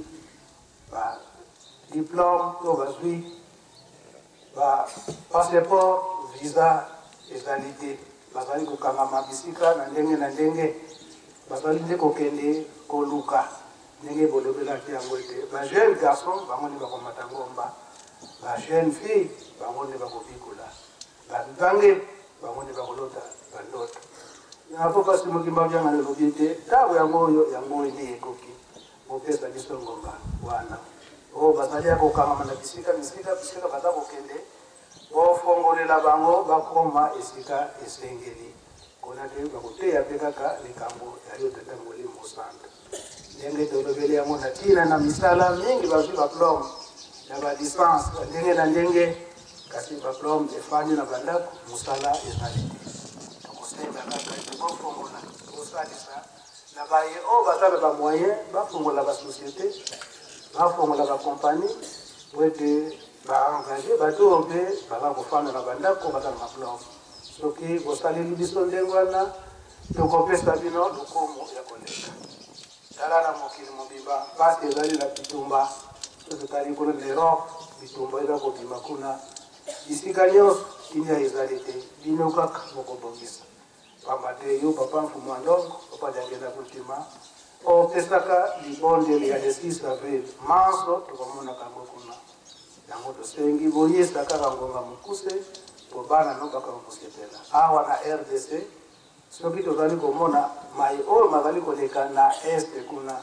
ba diplôme oyo bazwi ba passeport visa ezali te bazali kokangama bisika na ndenge na ndenge bazali nde kokende koluka ndenge bolobelaki yango ete bajeune garçon bango nde bakomata ngomba bajeune fille bango nde bakobikola babange bamoni bakolota bandoto napo basi mokimba byanga lelobi te ntango yango oyo yango oyo nde ekoki bopesa biso ngomba wana oyo bazali ya kokangama na bisika bisika bisika baza kokende bofongolela bango bakoma esika esengeli kona te bakoteya mpe kaka likambo yali otata molimo santo ndenge tolobeli yango na ntina na misala mingi bazwi baplome na badispense ndenge na ndenge kasi baplome efandi na bandako mosala ezali te tokosenga kaka bofongola kosalisa na baye oyo baza na bamoyen bafongola basociété bafongola bacompagnie po ete baengage bato oyo mpe baza kofanda na bandako baza na baplome soki bosaleli biso ndenge wana tokopesa bino lokumu ya koleka tala na mokili mobimba mpasi ezali na bitumba so totali kuna l'Europe bitumba eza kobima kuna bisika nyonso kinia ezali te bino kaka mokobongisa pamba te yo papa mfumu wa ndongo papa jangenda kultima opesaka libondeli ya le six avril manso tokomonaka yango kuna yango tosengi boyisa kaka ngonga mokuse po bana no baka mokosepela awa na R D C soki tozali komona mai oyo bazali koleka na este kuna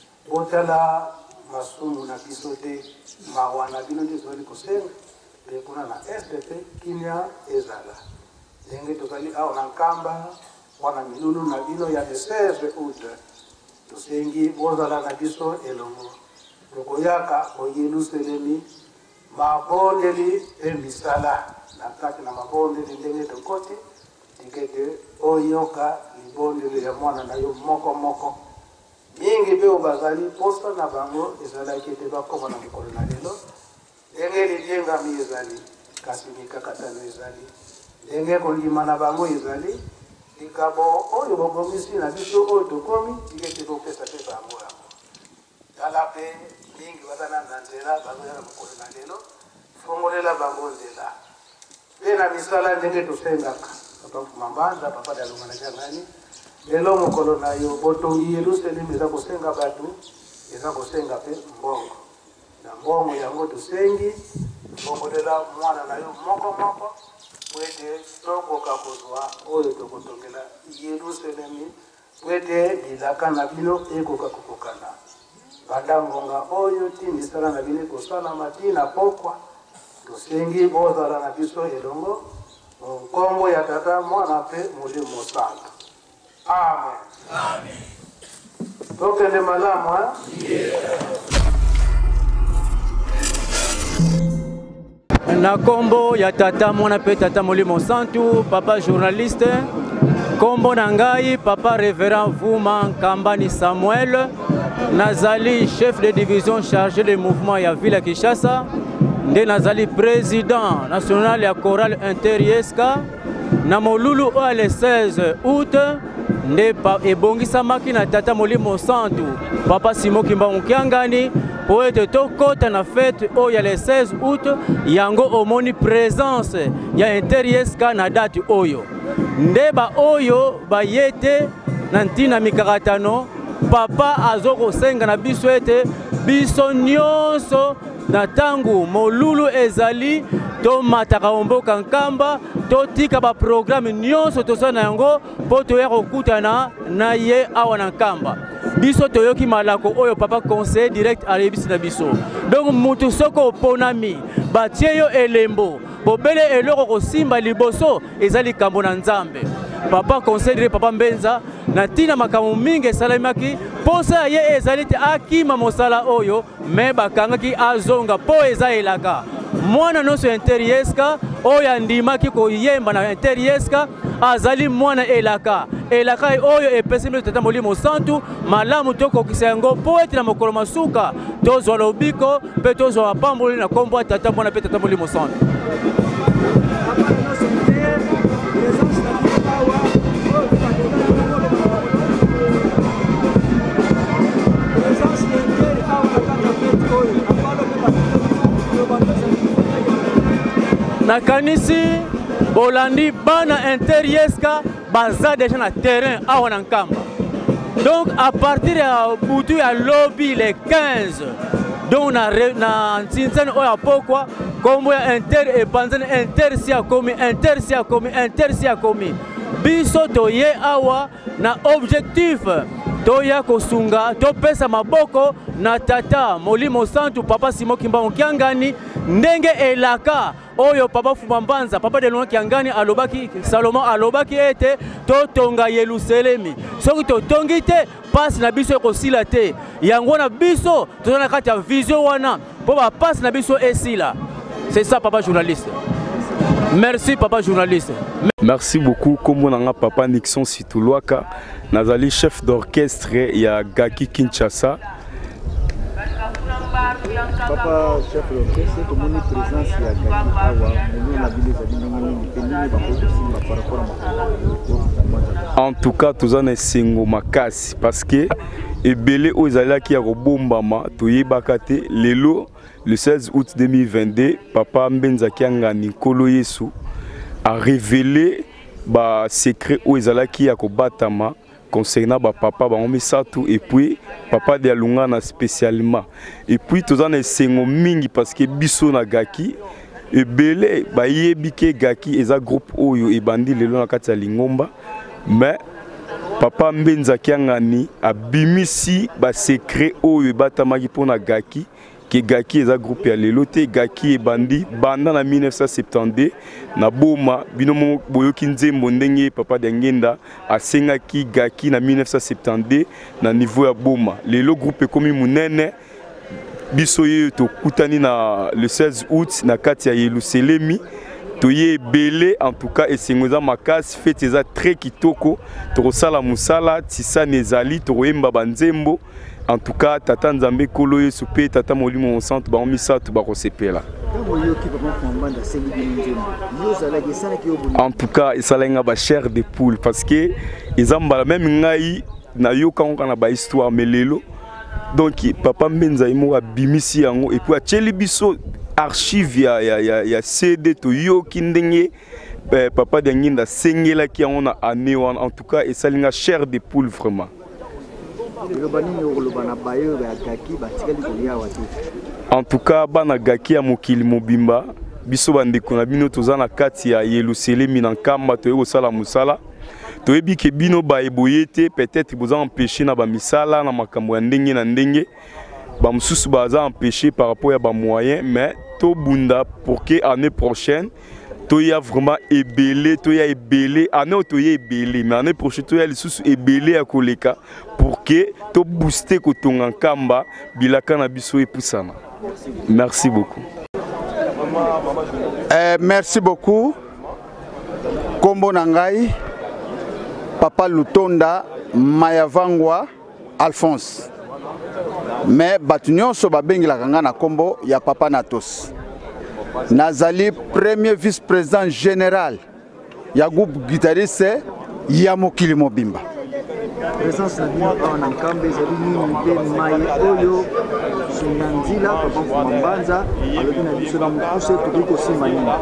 botala masumu na biso te mawa na bino nde tozali kosenga mpe kuna na este te kinia ezala ndenge tozali awa na nkamba wana milulu na bino ya le seize août tosengi bozala na biso elongo tokoyaka boyeluselemi mabondeli mpe misala na kati na mabondeli ndenge tokoti tikete oyoka libondeli ya mwana na yo moko moko mingi mpe oyo bazali posa na bango ezalaki ete bakoma na mokolo na lelo ndenge lidiengami ezali kasi mikakatano ezali ndenge kondima na bango ezali likabo oyo bobongisi na biso oyo tokomi tikete topesa mpe bango yango tala mpe mingi baza na nzela bazoya na mokolo na lelo fongolela bango nzela mpe na misala ndenge tosengaka papa mambanda papa dalonga na jangani lelo mokolo na yo botongi yerusalemu eza kosenga bato eza kosenga mpe mbongo na mbongo yango tosengi fongolela mwana na yo moko moko po ete tokoka kozwa oyo tokotongela yerusalemu po ete bilaka na bino ekoka kokokana banda ngonga oyo ti misala na bino ekosalama ti na pokwa tosengi bozala na biso elongo nkombo ya tata mwana mpe molimo santo amen tokende malamu na nkombo ya tata mwana mpe tata molimo santu papa journaliste nkombo na ngai papa révérend Vuma Nkambani Samuel nazali chef de division chargé de mouvement ya ville ya Kinshasa nde nazali président national ya chorale interieska na molulu oyo le seize août nde ebongisamaki na tata molimo santu papa Simo Kimba Mukiangani po ete tokota na fete oyo ya le seize août yango omoni présence ya interieska na date oyo nde ba oyo baye te na ntina mikakatano papa azokosenga na biso ete biso nyonso na tangu molulu ezali tomataka mboka nkamba totika ba programme nyonso tosala na yango po toya kokutana na ye awa na nkamba biso toyoki malako oyo papa conseiller direct alebisi na biso donc mutu soko oponami batie yo elembo bobele eloko kosimba liboso ezali likambo na nzambe papa conseiller direct papa Mbenza na tina makambo mingi esalemaki posa ye ezali te akima mosala oyo me bakangaki azonga po eza elaka mwana noso interieska oyo andimaki koyemba na interieska azali mwana elaka elaka oyo epesi mbiso tata molimo santu malamu tokokisa yango po ete na mokolo masuka tozwa lobiko mpe tozwa bapamboli na nkombo ya tata mwana mpe tata molimo santu nakanisi bolandi bana interieska baza déjà na terrain awa na nkamba donc à partir ya butu ya lobby le quinze donc na, na ntinsene oyo apokwa kombo ya inter epanzani inter si akomi inter si akomi inter si akomi biso toye awa na objectif toya kosunga topesa maboko na tata Molimo Santu papa Simon Kimbangu Kiangani ndenge elaka oyo papa Fumambanza papa de Lona Kiangani alobaki Salomon alobaki ete totonga Yerusalemi soki totongi te passe na biso ekosila te yango na biso tozana kati ya vision wana po ba passe na biso esila. C'est ça papa journaliste. Merci papa journaliste. Merci beaucoup comme on a papa Nixon Situluaka nazali chef d'orchestre ya Gaki Kinshasa. Papa chef d'orchestre comment est présence ya Gaki awa nous na bileza bingi penini ba production par rapport à en tout cas tozana singo makasi parce que ebele ozala ki ya kobombama toyebaka te lelo le seize août deux mille vingt-deux papa Mbenza Kiangani Nkolo Yesu a révélé ba secret ozala ki ya kobatama concernant ba papa ba misato et puis papa de Alungana spécialement et puis tozana singo mingi parce que biso na Gaki ebele ba yebike Gaki eza groupe oyo ebandi lelo na kati ya Lingomba mais papa Mbenza Kiangani abimisi ba secret oyo batamaki pona Gaki que Gaki eza groupe ya lelo te Gaki ebandi banda na mille neuf cent soixante-douze na boma binomo boyoki nzembo ndenge papa de Ngenda asengaki Gaki na mille neuf cent soixante-douze na niveau ya boma lelo groupe ekomi munene biso ye to kutani na le seize août na kati ya Yerusalemi toye belé en tout cas esengoza makasi fete eza très kitoko tokosala musala tisa nezali toyemba banzembo en tout cas tata Nzambe Kolo Yesu pe tata Molimo Santu ba misato ba kosepela en tout cas esalenga ba chair de poule parce que ezamba même ngai na yoka na ba histoire melelo donc papa Mbenza imo abimisi yango et puis acheli biso archive ya ya ya, ya C D to yoki ndenge eh, papa de Nginda sengela ki on a année en tout cas esalenga chair de poule vraiment. En tout cas bana Gaki ya mokili mobimba biso bandeko na bino tozana kati ya Yerusalemi na nkamba toye kosala musala toyebi ke bino ba eboyete peut-être boza empêcher na ba misala na makambo ya ndenge na ndenge ba mususu baza empêcher par rapport à ba moyens mais to bunda pour que année prochaine toya vraiment ebelé toya ebelé année toya ebelé mais année prochaine toya lisusu ebelé ya koleka pour que to booster kotonga nkamba bilaka na biso epusana. Merci beaucoup. Euh, merci beaucoup. Kombo Nangai, Papa Lutonda Mayavangwa Alphonse. Mais batunyon so babengi la kanga na kombo ya Papa Natos. Nazali premier vice-président général ya groupe guitariste ya mokili mobimba. Présence na bino na nkambe zali nini pe maye oyo sunyanzila papa Fumambanza alobi na biso na mukuse tukiko simanyina.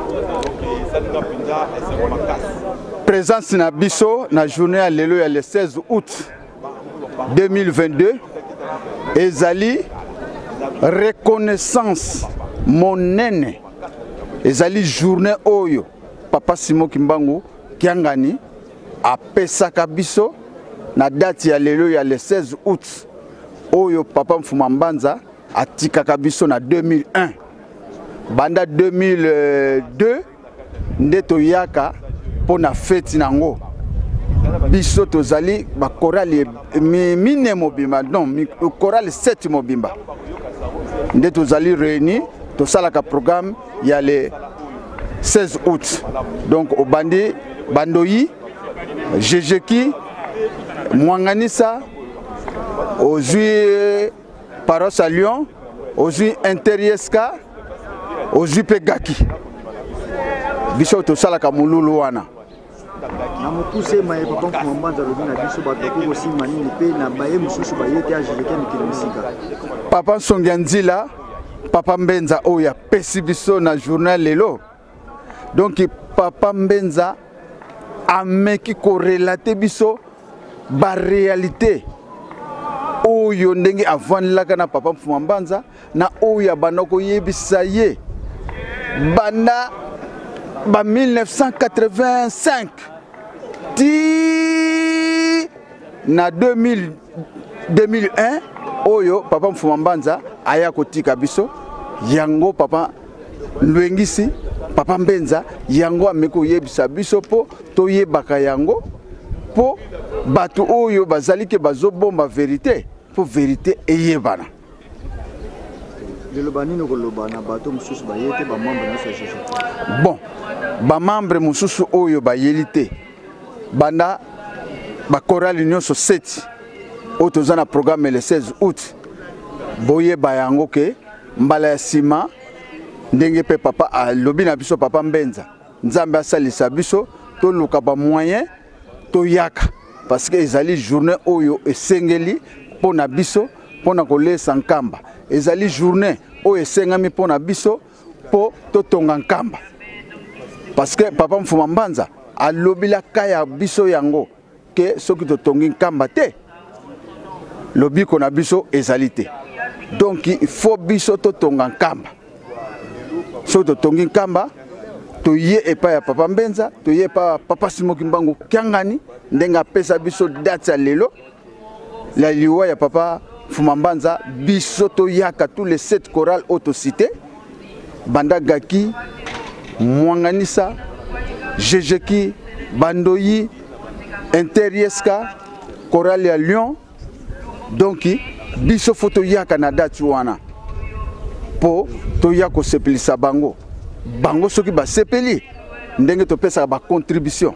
Présence na biso na journée ya lelo ya le seize août deux mille vingt-deux ezali reconnaissance monene ezali journée oyo papa Simon Kimbangu Kiangani apesaka biso na date ya lelo ya le seize août oyo papa Fumambanza atikaka biso na deux mille un banda deux mille deux nde toyaka pona feti nango biso tozali ba chorale mine mobimba non chorale sept mobimba nde tozali réunis tosalaka programme ya le seize août donc au bandi bandoyi Jejeki Mwanganisa ozui Paros à Lyon ozui Interieska ozui Pegaki biso tosalaka mululu wana na mukuse maye papa Fumambanza lobi na biso bato ko simani ni pe na baye mususu bayete a Jejeki mikilisika papa Songanzila papa Mbenza oya pesi biso na journal lelo donc papa Mbenza ameki ko relater biso ba réalité oyo ndenge avant laka na papa Fumambanza na oya banoko yebisa ye banda ba mille neuf cent quatre-vingt-cinq ti na deux mille deux mille un oyo papa Mfuma Mbanza aya kotika biso yango papa Lwengisi papa Mbenza yango ameko yebisa biso po toyebaka yango po batu oyo bazali ke bazobomba vérité po vérité eyebana. Bon, ba membre mususu oyo ba yelite banda ba chorale union so sept o tozana programme le seize août boye bayango ke mbala ya sima ndenge pe papa a lobi na biso papa Mbenza nzambe asalisa biso to luka ba moyen to yaka parce que ezali journée oyo esengeli pona biso pona kolesa nkamba ezali journée oyo esengami pona biso po to tonga nkamba parce que papa Mfuma Mbanza alobila kaya biso yango ke soki to tongi nkamba te lobiko na biso ezali te donc il faut biso to tonga nkamba so to tongi nkamba to ye epa ya papa Mbenza to ye pa papa Simoki Mbangu Kiangani ndenga pesa biso date ya lelo la liwa ya papa Mfuma Mbanza biso to yaka tous les sept chorales autocités banda gaki Mwanganisa Jejeki Bandoyi Interieska chorale ya Lyon donc biso photo yaka na date wana po to yako sepelisa bango bango soki ba sepeli ndenge to pesa ba contribution